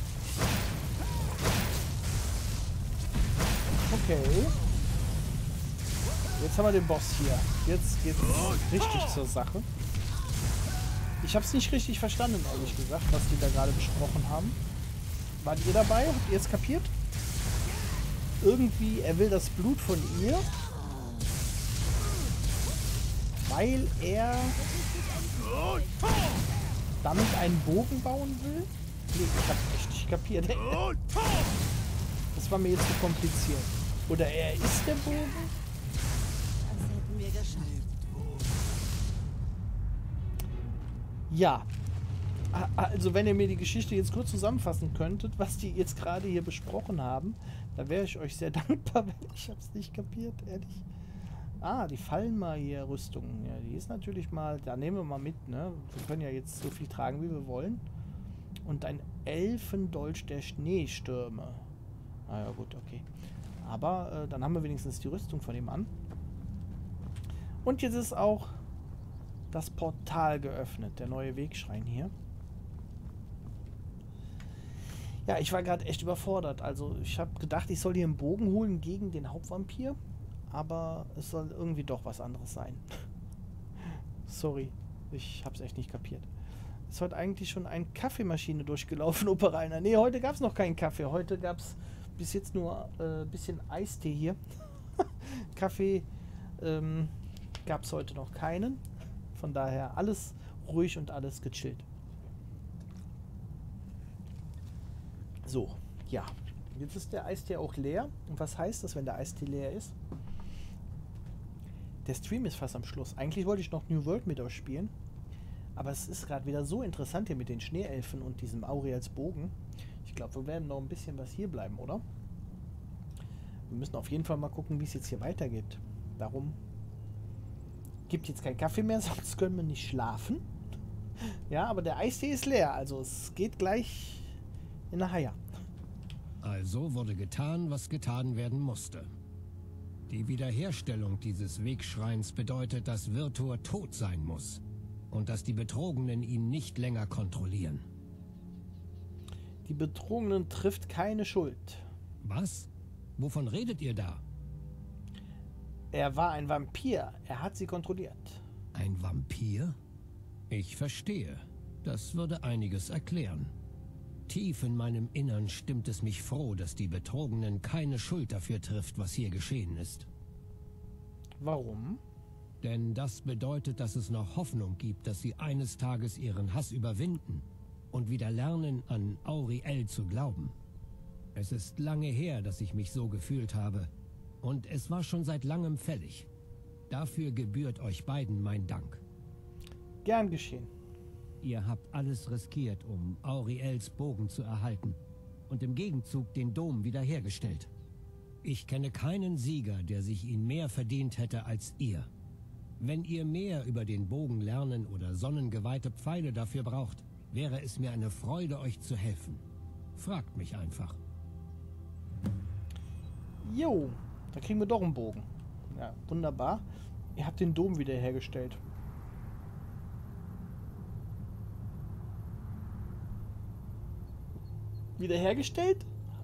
Okay. Jetzt haben wir den Boss hier. Jetzt geht es richtig zur Sache. Ich habe es nicht richtig verstanden, ehrlich gesagt, was die da gerade besprochen haben. Wart ihr dabei? Habt ihr es kapiert? Irgendwie, er will das Blut von ihr, weil er damit einen Bogen bauen will? Nee, ich hab's echt nicht kapiert. Das war mir jetzt zu kompliziert. Oder er ist der Bogen? Das hätten wir geschafft. Ja. Also wenn ihr mir die Geschichte jetzt kurz zusammenfassen könntet, was die jetzt gerade hier besprochen haben, da wäre ich euch sehr dankbar, weil ich hab's nicht kapiert, ehrlich. Ah, die Fallenmagier-Rüstung. Ja, die ist natürlich mal, da nehmen wir mal mit, ne? Wir können ja jetzt so viel tragen, wie wir wollen. Und ein Elfendolch der Schneestürme. Naja, gut, okay. Aber äh, dann haben wir wenigstens die Rüstung von ihm an. Und jetzt ist auch das Portal geöffnet, der neue Wegschrein hier. Ja, ich war gerade echt überfordert. Also ich habe gedacht, ich soll hier einen Bogen holen gegen den Hauptvampir. Aber es soll irgendwie doch was anderes sein. Sorry, ich habe es echt nicht kapiert. Ist heute eigentlich schon eine Kaffeemaschine durchgelaufen, Operainer. Nee, heute gab es noch keinen Kaffee. Heute gab es bis jetzt nur ein äh, bisschen Eistee hier. Kaffee ähm, gab es heute noch keinen. Von daher alles ruhig und alles gechillt. So, ja. Jetzt ist der Eistee auch leer. Und was heißt das, wenn der Eistee leer ist? Der Stream ist fast am Schluss. Eigentlich wollte ich noch New World mit euch spielen. Aber es ist gerade wieder so interessant hier mit den Schneeelfen und diesem Auriels Bogen. Ich glaube, wir werden noch ein bisschen was hier bleiben, oder? Wir müssen auf jeden Fall mal gucken, wie es jetzt hier weitergeht. Darum gibt jetzt keinen Kaffee mehr, sonst können wir nicht schlafen. Ja, aber der Eistee ist leer, also es geht gleich in der Haia. Also wurde getan, was getan werden musste. Die Wiederherstellung dieses Wegschreins bedeutet, dass Virtur tot sein muss. Und dass die Betrogenen ihn nicht länger kontrollieren. Die Betrogenen trifft keine Schuld. Was? Wovon redet ihr da? Er war ein Vampir. Er hat sie kontrolliert. Ein Vampir? Ich verstehe. Das würde einiges erklären. Tief in meinem Innern stimmt es mich froh, dass die Betrogenen keine Schuld dafür trifft, was hier geschehen ist. Warum? Denn das bedeutet, dass es noch Hoffnung gibt, dass sie eines Tages ihren Hass überwinden und wieder lernen, an Auriel zu glauben. Es ist lange her, dass ich mich so gefühlt habe, und es war schon seit langem fällig. Dafür gebührt euch beiden mein Dank. Gern geschehen. Ihr habt alles riskiert, um Auriels Bogen zu erhalten und im Gegenzug den Dom wiederhergestellt. Ich kenne keinen Sieger, der sich ihn mehr verdient hätte als ihr. Wenn ihr mehr über den Bogen lernen oder sonnengeweihte Pfeile dafür braucht, wäre es mir eine Freude, euch zu helfen. Fragt mich einfach. Jo, da kriegen wir doch einen Bogen. Ja, wunderbar. Ihr habt den Dom wiederhergestellt. Wiederhergestellt?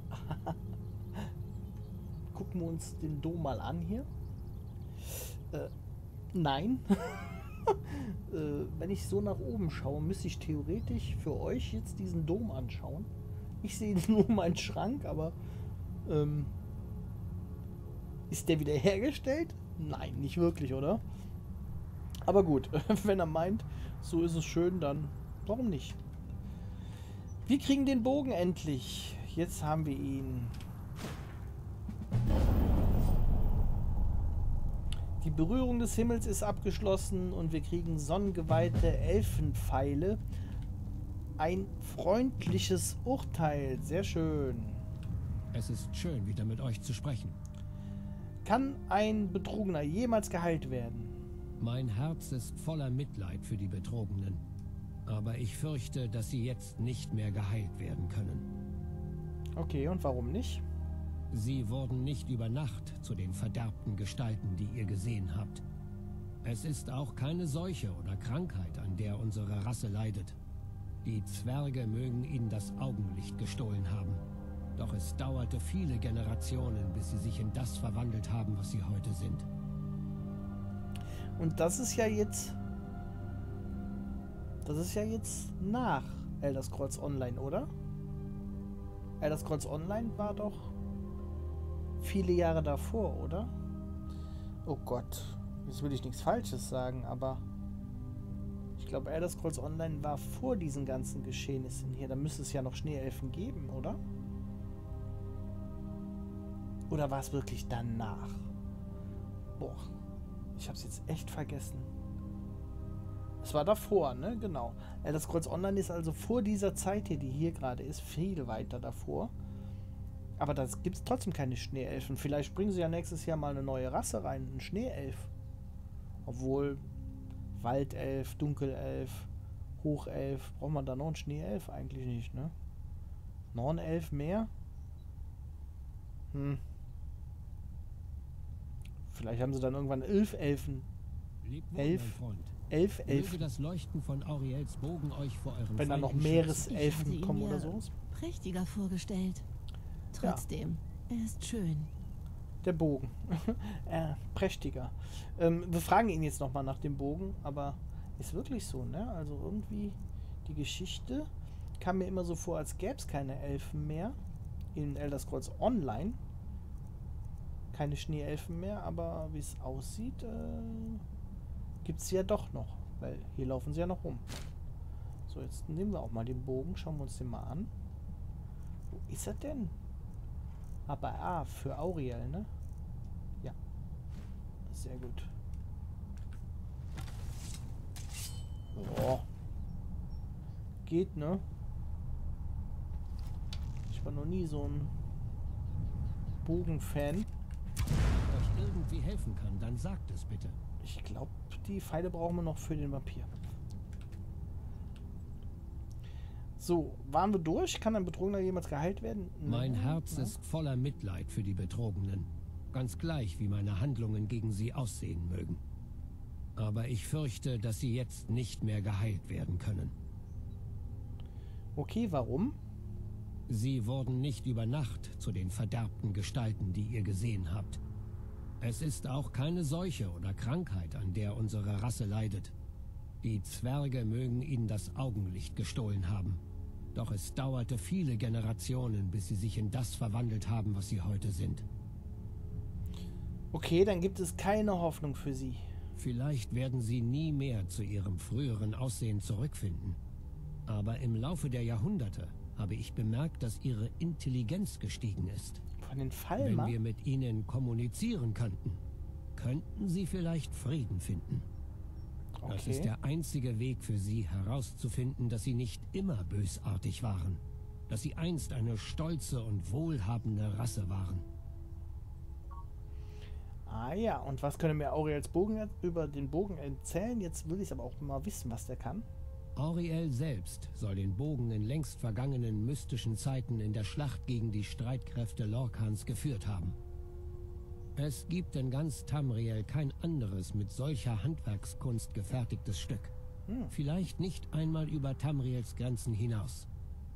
Gucken wir uns den Dom mal an hier. Äh, nein. äh, wenn ich so nach oben schaue, müsste ich theoretisch für euch jetzt diesen Dom anschauen. Ich sehe nur meinen Schrank, aber ähm, ist der wiederhergestellt? Nein, nicht wirklich, oder? Aber gut, wenn er meint, so ist es schön, dann warum nicht? Wir kriegen den Bogen endlich. Jetzt haben wir ihn. Die Berührung des Himmels ist abgeschlossen und wir kriegen sonnengeweihte Elfenpfeile. Ein freundliches Urteil. Sehr schön. Es ist schön, wieder mit euch zu sprechen. Kann ein Betrogener jemals geheilt werden? Mein Herz ist voller Mitleid für die Betrogenen. Aber ich fürchte, dass sie jetzt nicht mehr geheilt werden können. Okay, und warum nicht? Sie wurden nicht über Nacht zu den verderbten Gestalten, die ihr gesehen habt. Es ist auch keine Seuche oder Krankheit, an der unsere Rasse leidet. Die Zwerge mögen ihnen das Augenlicht gestohlen haben. Doch es dauerte viele Generationen, bis sie sich in das verwandelt haben, was sie heute sind. Und das ist ja jetzt... Das ist ja jetzt nach Elder Scrolls Online, oder? Elder Scrolls Online war doch viele Jahre davor, oder? Oh Gott, jetzt will ich nichts Falsches sagen, aber ich glaube, Elder Scrolls Online war vor diesen ganzen Geschehnissen hier. Da müsste es ja noch Schneeelfen geben, oder? Oder war es wirklich danach? Boah, ich habe es jetzt echt vergessen. Es war davor, ne? Genau. Elder Scrolls Online ist also vor dieser Zeit hier, die hier gerade ist, viel weiter davor. Aber da gibt es trotzdem keine Schneeelfen. Vielleicht bringen sie ja nächstes Jahr mal eine neue Rasse rein, einen Schneeelf. Obwohl Waldelf, Dunkelelf, Hochelf. Braucht man da noch einen Schneeelf? Eigentlich nicht, ne? Noch ein Elf mehr? Hm. Vielleicht haben sie dann irgendwann elf Elfen. Lebt wohl, Elf. mein Freund. Elf Möge Elfen. das Leuchten von Auriels Bogen euch vor euren Wenn da noch Feinden Ich Meereselfen hatte ihn kommen mir oder so. prächtiger vorgestellt. Trotzdem, er ist schön. Der Bogen. äh, prächtiger. Ähm, wir fragen ihn jetzt nochmal nach dem Bogen, aber ist wirklich so, ne? Also irgendwie die Geschichte kam mir immer so vor, als gäbe es keine Elfen mehr in Elder Scrolls Online. Keine Schneeelfen mehr, aber wie es aussieht, äh, gibt es sie ja doch noch, weil hier laufen sie ja noch rum. So, jetzt nehmen wir auch mal den Bogen, schauen wir uns den mal an. Wo ist er denn? Aber ah, für Auriel, ne? Ja. Sehr gut. Boah. Geht, ne? Ich war noch nie so ein Bogenfan. euch irgendwie helfen kann, dann sagt es bitte. Ich glaube, die Pfeile brauchen wir noch für den Vampir. So, waren wir durch? Kann ein Betrogener jemals geheilt werden? Mein Nein. Herz Ja. ist voller Mitleid für die Betrogenen. Ganz gleich, wie meine Handlungen gegen sie aussehen mögen. Aber ich fürchte, dass sie jetzt nicht mehr geheilt werden können. Okay, warum? Sie wurden nicht über Nacht zu den verderbten Gestalten, die ihr gesehen habt. Es ist auch keine Seuche oder Krankheit, an der unsere Rasse leidet. Die Zwerge mögen ihnen das Augenlicht gestohlen haben. Doch es dauerte viele Generationen, bis sie sich in das verwandelt haben, was sie heute sind. Okay, dann gibt es keine Hoffnung für sie. Vielleicht werden sie nie mehr zu ihrem früheren Aussehen zurückfinden. Aber im Laufe der Jahrhunderte habe ich bemerkt, dass ihre Intelligenz gestiegen ist. Von den Wenn Falmer? wir mit ihnen kommunizieren könnten, könnten sie vielleicht Frieden finden. Das ist Okay. der einzige Weg für sie herauszufinden, dass sie nicht immer bösartig waren. Dass sie einst eine stolze und wohlhabende Rasse waren. Ah ja, und was können mir Auriels Bogen er- über den Bogen erzählen? Jetzt will ich aber auch mal wissen, was der kann. Auriel selbst soll den Bogen in längst vergangenen mystischen Zeiten in der Schlacht gegen die Streitkräfte Lorkhans geführt haben. Es gibt in ganz Tamriel kein anderes mit solcher Handwerkskunst gefertigtes Stück. Hm. Vielleicht nicht einmal über Tamriels Grenzen hinaus.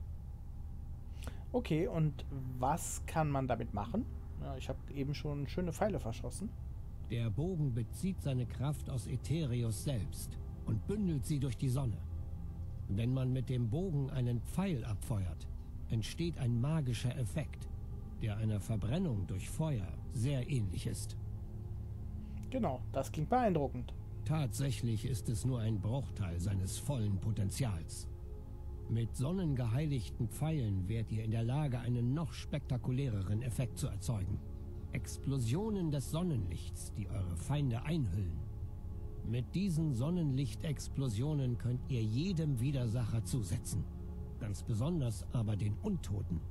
Okay, und was kann man damit machen? Ja, ich habe eben schon schöne Pfeile verschossen. Der Bogen bezieht seine Kraft aus Aetherius selbst und bündelt sie durch die Sonne. Wenn man mit dem Bogen einen Pfeil abfeuert, entsteht ein magischer Effekt, der einer Verbrennung durch Feuer sehr ähnlich ist. Genau, das klingt beeindruckend. Tatsächlich ist es nur ein Bruchteil seines vollen Potenzials. Mit sonnengeheiligten Pfeilen wärt ihr in der Lage, einen noch spektakuläreren Effekt zu erzeugen. Explosionen des Sonnenlichts, die eure Feinde einhüllen. Mit diesen Sonnenlichtexplosionen könnt ihr jedem Widersacher zusetzen. Ganz besonders aber den Untoten.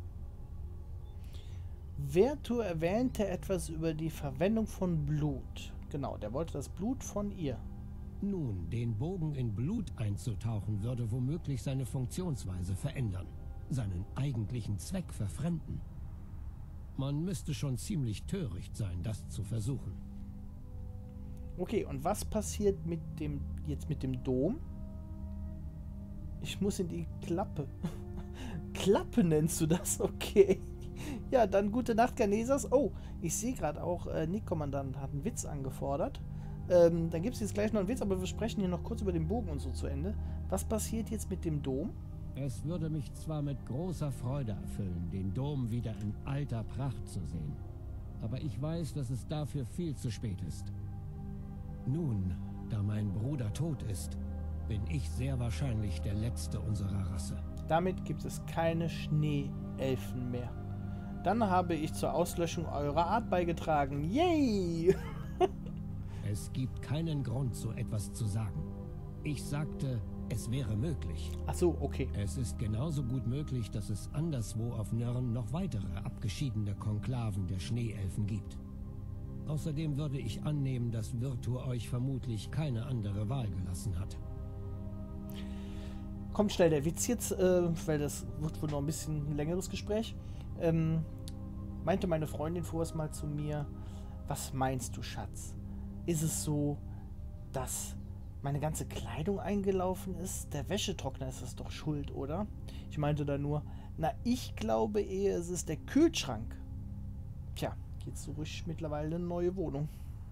Vertur erwähnte etwas über die Verwendung von Blut. Genau, der wollte das Blut von ihr. Nun, den Bogen in Blut einzutauchen, würde womöglich seine Funktionsweise verändern, seinen eigentlichen Zweck verfremden. Man müsste schon ziemlich töricht sein, das zu versuchen. Okay, und was passiert mit dem jetzt mit dem Dom? Ich muss in die Klappe. Klappe nennst du das? Okay. Ja, dann gute Nacht, Ganesas. Oh, ich sehe gerade auch, äh, Nick-Kommandant hat einen Witz angefordert. Ähm, dann gibt es jetzt gleich noch einen Witz, aber wir sprechen hier noch kurz über den Bogen und so zu Ende. Was passiert jetzt mit dem Dom? Es würde mich zwar mit großer Freude erfüllen, den Dom wieder in alter Pracht zu sehen. Aber ich weiß, dass es dafür viel zu spät ist. Nun, da mein Bruder tot ist, bin ich sehr wahrscheinlich der Letzte unserer Rasse. Damit gibt es keine Schneeelfen mehr. Dann habe ich zur Auslöschung eurer Art beigetragen. Yay! Es gibt keinen Grund, so etwas zu sagen. Ich sagte, es wäre möglich. Ach so, okay. Es ist genauso gut möglich, dass es anderswo auf Nirn noch weitere abgeschiedene Konklaven der Schneeelfen gibt. Außerdem würde ich annehmen, dass Virtur euch vermutlich keine andere Wahl gelassen hat. kommt schnell der Witz jetzt, äh, weil das wird wohl noch ein bisschen ein längeres Gespräch. Ähm, meinte meine Freundin vorerst mal zu mir, was meinst du, Schatz? Ist es so, dass meine ganze Kleidung eingelaufen ist? Der Wäschetrockner ist es doch schuld, oder? Ich meinte da nur, na, ich glaube eher, es ist der Kühlschrank. Tja, jetzt suche ich mittlerweile eine neue Wohnung.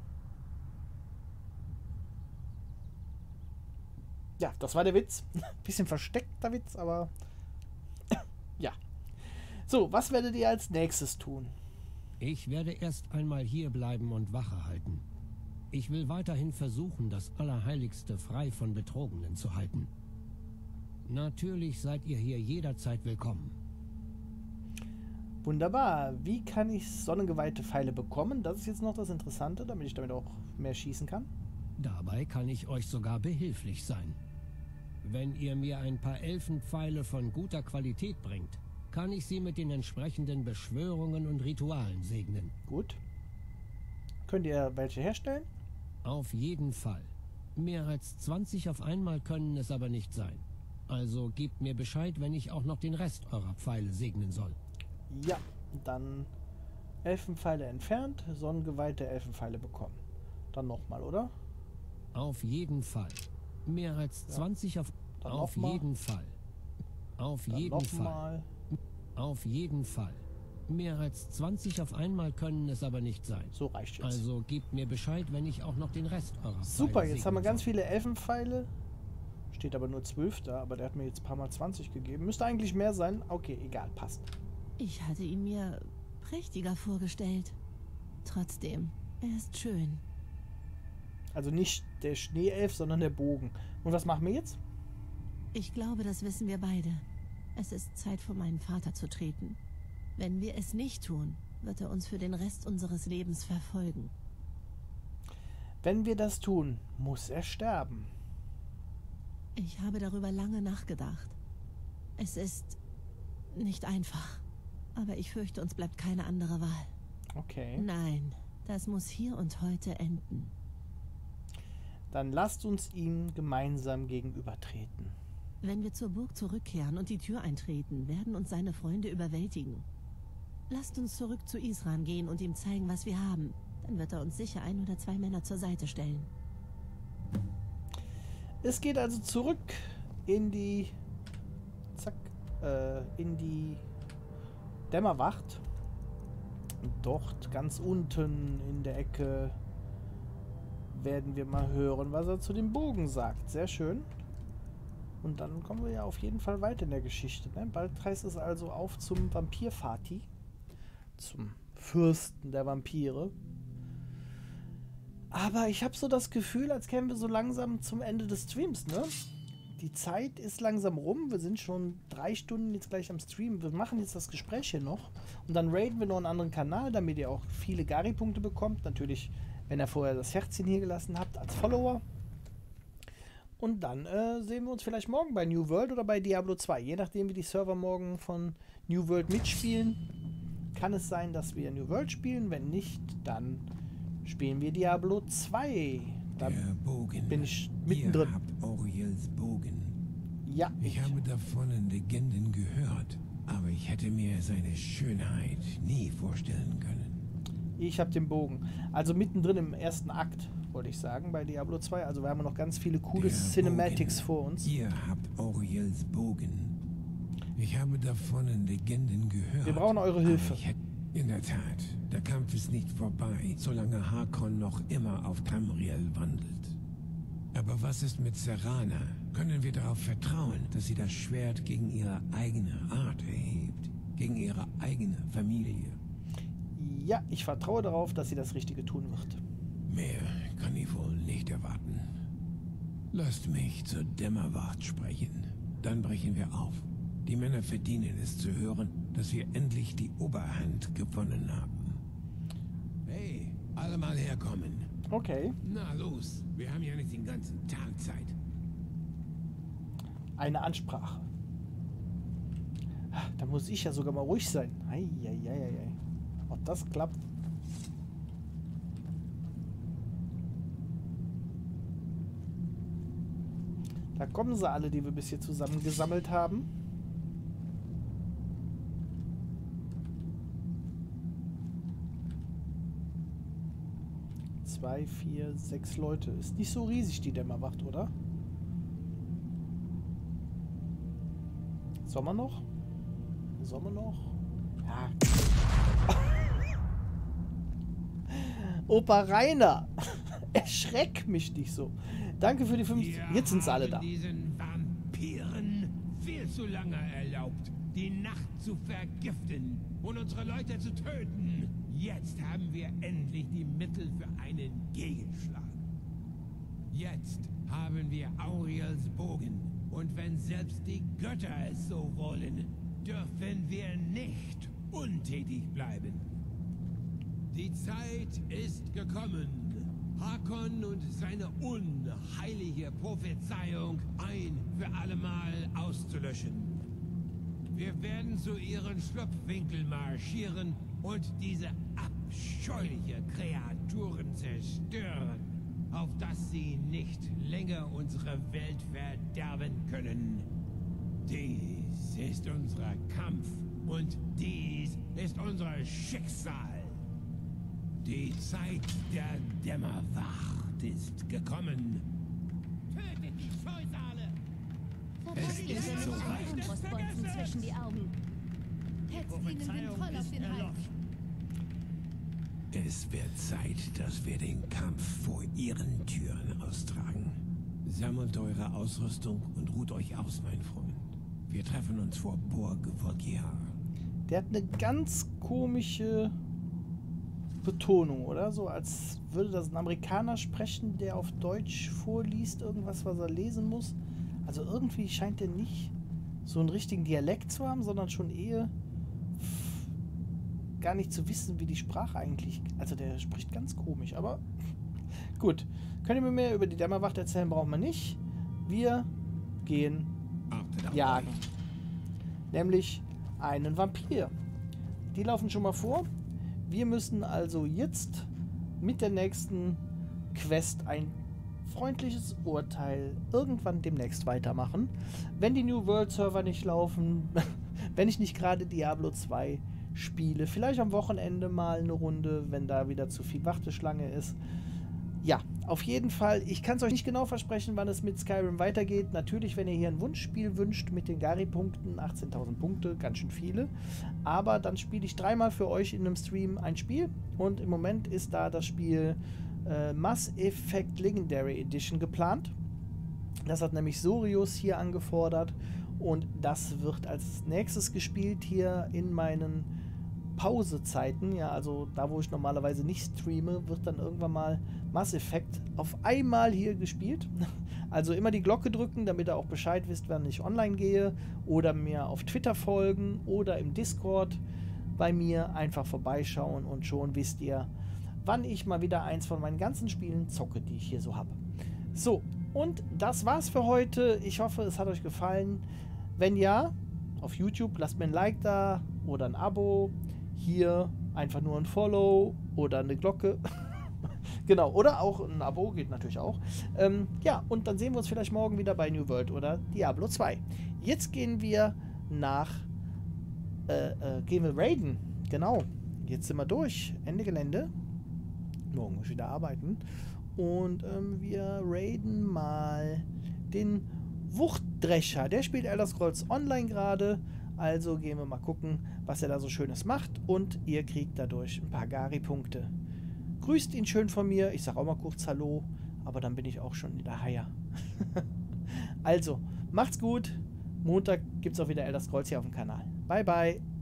Ja, das war der Witz. Bisschen versteckter Witz, aber ja. So, was werdet ihr als nächstes tun? Ich werde erst einmal hier bleiben und Wache halten. Ich will weiterhin versuchen, das Allerheiligste frei von Betrogenen zu halten. Natürlich seid ihr hier jederzeit willkommen. Wunderbar. Wie kann ich sonnengeweihte Pfeile bekommen? Das ist jetzt noch das Interessante, damit ich damit auch mehr schießen kann. Dabei kann ich euch sogar behilflich sein. Wenn ihr mir ein paar Elfenpfeile von guter Qualität bringt, kann ich sie mit den entsprechenden Beschwörungen und Ritualen segnen. Gut. Könnt ihr welche herstellen? Auf jeden Fall. Mehr als zwanzig auf einmal können es aber nicht sein. Also gebt mir Bescheid, wenn ich auch noch den Rest eurer Pfeile segnen soll. Ja, dann Elfenpfeile entfernt, sonnengeweihte Elfenpfeile bekommen. Dann nochmal, oder? Auf jeden Fall. Mehr als zwanzig auf... Dann auf noch mal. jeden Fall. Auf Dann jeden Fall. nochmal. Auf jeden Fall. Mehr als zwanzig auf einmal können es aber nicht sein. So reicht jetzt. Also gebt mir Bescheid, wenn ich auch noch den Rest eurer Super, Pfeile jetzt haben wir segnen ganz soll. viele Elfenpfeile. Steht aber nur zwölf da, aber der hat mir jetzt ein paar Mal zwanzig gegeben. Müsste eigentlich mehr sein. Okay, egal, passt. Ich hatte ihn mir prächtiger vorgestellt. Trotzdem, er ist schön. Also nicht der Schneeelf, sondern der Bogen. Und was machen wir jetzt? Ich glaube, das wissen wir beide. Es ist Zeit, vor meinen Vater zu treten. Wenn wir es nicht tun, wird er uns für den Rest unseres Lebens verfolgen. Wenn wir das tun, muss er sterben. Ich habe darüber lange nachgedacht. Es ist nicht einfach. Aber ich fürchte, uns bleibt keine andere Wahl. Okay. Nein, das muss hier und heute enden. Dann lasst uns ihm gemeinsam gegenübertreten. Wenn wir zur Burg zurückkehren und die Tür eintreten, werden uns seine Freunde überwältigen. Lasst uns zurück zu Isran gehen und ihm zeigen, was wir haben. Dann wird er uns sicher ein oder zwei Männer zur Seite stellen. Es geht also zurück in die... Zack. Äh, in die Dämmerwacht. Und dort, ganz unten in der Ecke, werden wir mal hören, was er zu dem Bogen sagt. Sehr schön. Und dann kommen wir ja auf jeden Fall weiter in der Geschichte. Ne? Bald heißt es also auf zum Vampir-Fati. Zum Fürsten der Vampire. Aber ich habe so das Gefühl, als kämen wir so langsam zum Ende des Streams, ne? Die Zeit ist langsam rum. Wir sind schon drei Stunden jetzt gleich am Stream. Wir machen jetzt das Gespräch hier noch. Und dann raiden wir noch einen anderen Kanal, damit ihr auch viele Gary-Punkte bekommt. Natürlich, wenn ihr vorher das Herzchen hier gelassen habt als Follower. Und dann äh, sehen wir uns vielleicht morgen bei New World oder bei Diablo zwei. Je nachdem, wie die Server morgen von New World mitspielen, kann es sein, dass wir New World spielen. Wenn nicht, dann spielen wir Diablo zwei. Da Der Bogen. bin ich mittendrin. Ihr habt Auriels Bogen. Ja, Ich habe davon in Legenden gehört, aber ich hätte mir seine Schönheit nie vorstellen können. ich habe den Bogen. Also mittendrin im ersten Akt, wollte ich sagen, bei Diablo zwei. Also wir haben noch ganz viele coole Der Cinematics Bogen. vor uns. Ihr habt Auriels Bogen. Ich habe davon in Legenden gehört. Wir brauchen eure aber Hilfe. ich hätte- In der Tat, der Kampf ist nicht vorbei, solange Hakon noch immer auf Tamriel wandelt. Aber was ist mit Serana? Können wir darauf vertrauen, dass sie das Schwert gegen ihre eigene Art erhebt? Gegen ihre eigene Familie? Ja, ich vertraue darauf, dass sie das Richtige tun wird. Mehr kann ich wohl nicht erwarten. Lasst mich zur Dämmerwacht sprechen. Dann brechen wir auf. Die Männer verdienen es zu hören, dass wir endlich die Oberhand gewonnen haben. Hey, alle mal herkommen. Okay, Na los, wir haben ja nicht den ganzen Tag Zeit. eine Ansprache. Ah, da muss ich ja sogar mal ruhig sein. Eieieiei. Ob das klappt. Da kommen sie alle, die wir bis hier zusammen gesammelt haben. Zwei, vier, sechs Leute. Ist nicht so riesig, die Dämmerwacht, oder? Sommer noch? Sommer noch? Ja. Opa Rainer, erschreck mich nicht so. Danke für die fünf. Jetzt sind sie alle da. Diesen Vampiren viel zu lange erlaubt, die Nacht zu vergiften und unsere Leute zu töten. Jetzt haben wir endlich die Mittel für einen Gegenschlag. Jetzt haben wir Auriels Bogen. Und wenn selbst die Götter es so wollen, dürfen wir nicht untätig bleiben. Die Zeit ist gekommen, Hakon und seine unheilige Prophezeiung ein für allemal auszulöschen. Wir werden zu ihren Schlupfwinkeln marschieren und diese abscheuliche Kreaturen zerstören, auf dass sie nicht länger unsere Welt verderben können. Dies ist unser Kampf und dies ist unser Schicksal. Die Zeit der Dämmerwacht ist gekommen. Tötet die Scheusale! Es ist so weit. Brustbolzen zwischen die Augen. Hetzt ihnen den Troll auf den Hals. Es wird Zeit, dass wir den Kampf vor ihren Türen austragen. Sammelt eure Ausrüstung und ruht euch aus, mein Freund. Wir treffen uns vor Burg Volkihar. Der hat eine ganz komische Betonung, oder? So als würde das ein Amerikaner sprechen, der auf Deutsch vorliest, irgendwas, was er lesen muss. Also irgendwie scheint er nicht so einen richtigen Dialekt zu haben, sondern schon eher gar nicht zu wissen, wie die Sprache eigentlich... Also der spricht ganz komisch, aber gut. Könnt ihr mir mehr über die Dämmerwacht erzählen? Brauchen wir nicht. Wir gehen jagen. Nämlich einen Vampir. Die laufen schon mal vor. Wir müssen also jetzt mit der nächsten Quest ein freundliches Urteil irgendwann demnächst weitermachen. Wenn die New World Server nicht laufen, wenn ich nicht gerade Diablo zwei spiele, vielleicht am Wochenende mal eine Runde, wenn da wieder zu viel Warteschlange ist. Ja, auf jeden Fall, ich kann es euch nicht genau versprechen, wann es mit Skyrim weitergeht. Natürlich, wenn ihr hier ein Wunschspiel wünscht mit den Gary-Punkten, achtzehntausend Punkte, ganz schön viele. Aber dann spiele ich dreimal für euch in einem Stream ein Spiel. Und im Moment ist da das Spiel äh, Mass Effect Legendary Edition geplant. Das hat nämlich Sorius hier angefordert. Und das wird als nächstes gespielt hier in meinen Pausezeiten, ja, also da, wo ich normalerweise nicht streame, wird dann irgendwann mal Mass Effect auf einmal hier gespielt. Also immer die Glocke drücken, damit ihr auch Bescheid wisst, wann ich online gehe, oder mir auf Twitter folgen oder im Discord bei mir einfach vorbeischauen und schon wisst ihr, wann ich mal wieder eins von meinen ganzen Spielen zocke, die ich hier so habe. So, und das war's für heute. Ich hoffe, es hat euch gefallen. Wenn ja, auf YouTube lasst mir ein Like da oder ein Abo. Hier einfach nur ein Follow oder eine Glocke. Genau, oder auch ein Abo, geht natürlich auch. Ähm, ja, und dann sehen wir uns vielleicht morgen wieder bei New World oder Diablo zwei. Jetzt gehen wir nach... Äh, äh, gehen wir raiden. Genau, jetzt sind wir durch. Ende Gelände. Morgen muss ich wieder arbeiten. Und ähm, wir raiden mal den Wuchtdrescher. Der spielt Elder Scrolls Online gerade. Also gehen wir mal gucken, was er da so Schönes macht. Und ihr kriegt dadurch ein paar Gary-Punkte. Grüßt ihn schön von mir. Ich sage auch mal kurz Hallo. Aber dann bin ich auch schon wieder Haier. Also, macht's gut. Montag gibt's auch wieder Elder Scrolls hier auf dem Kanal. Bye, bye.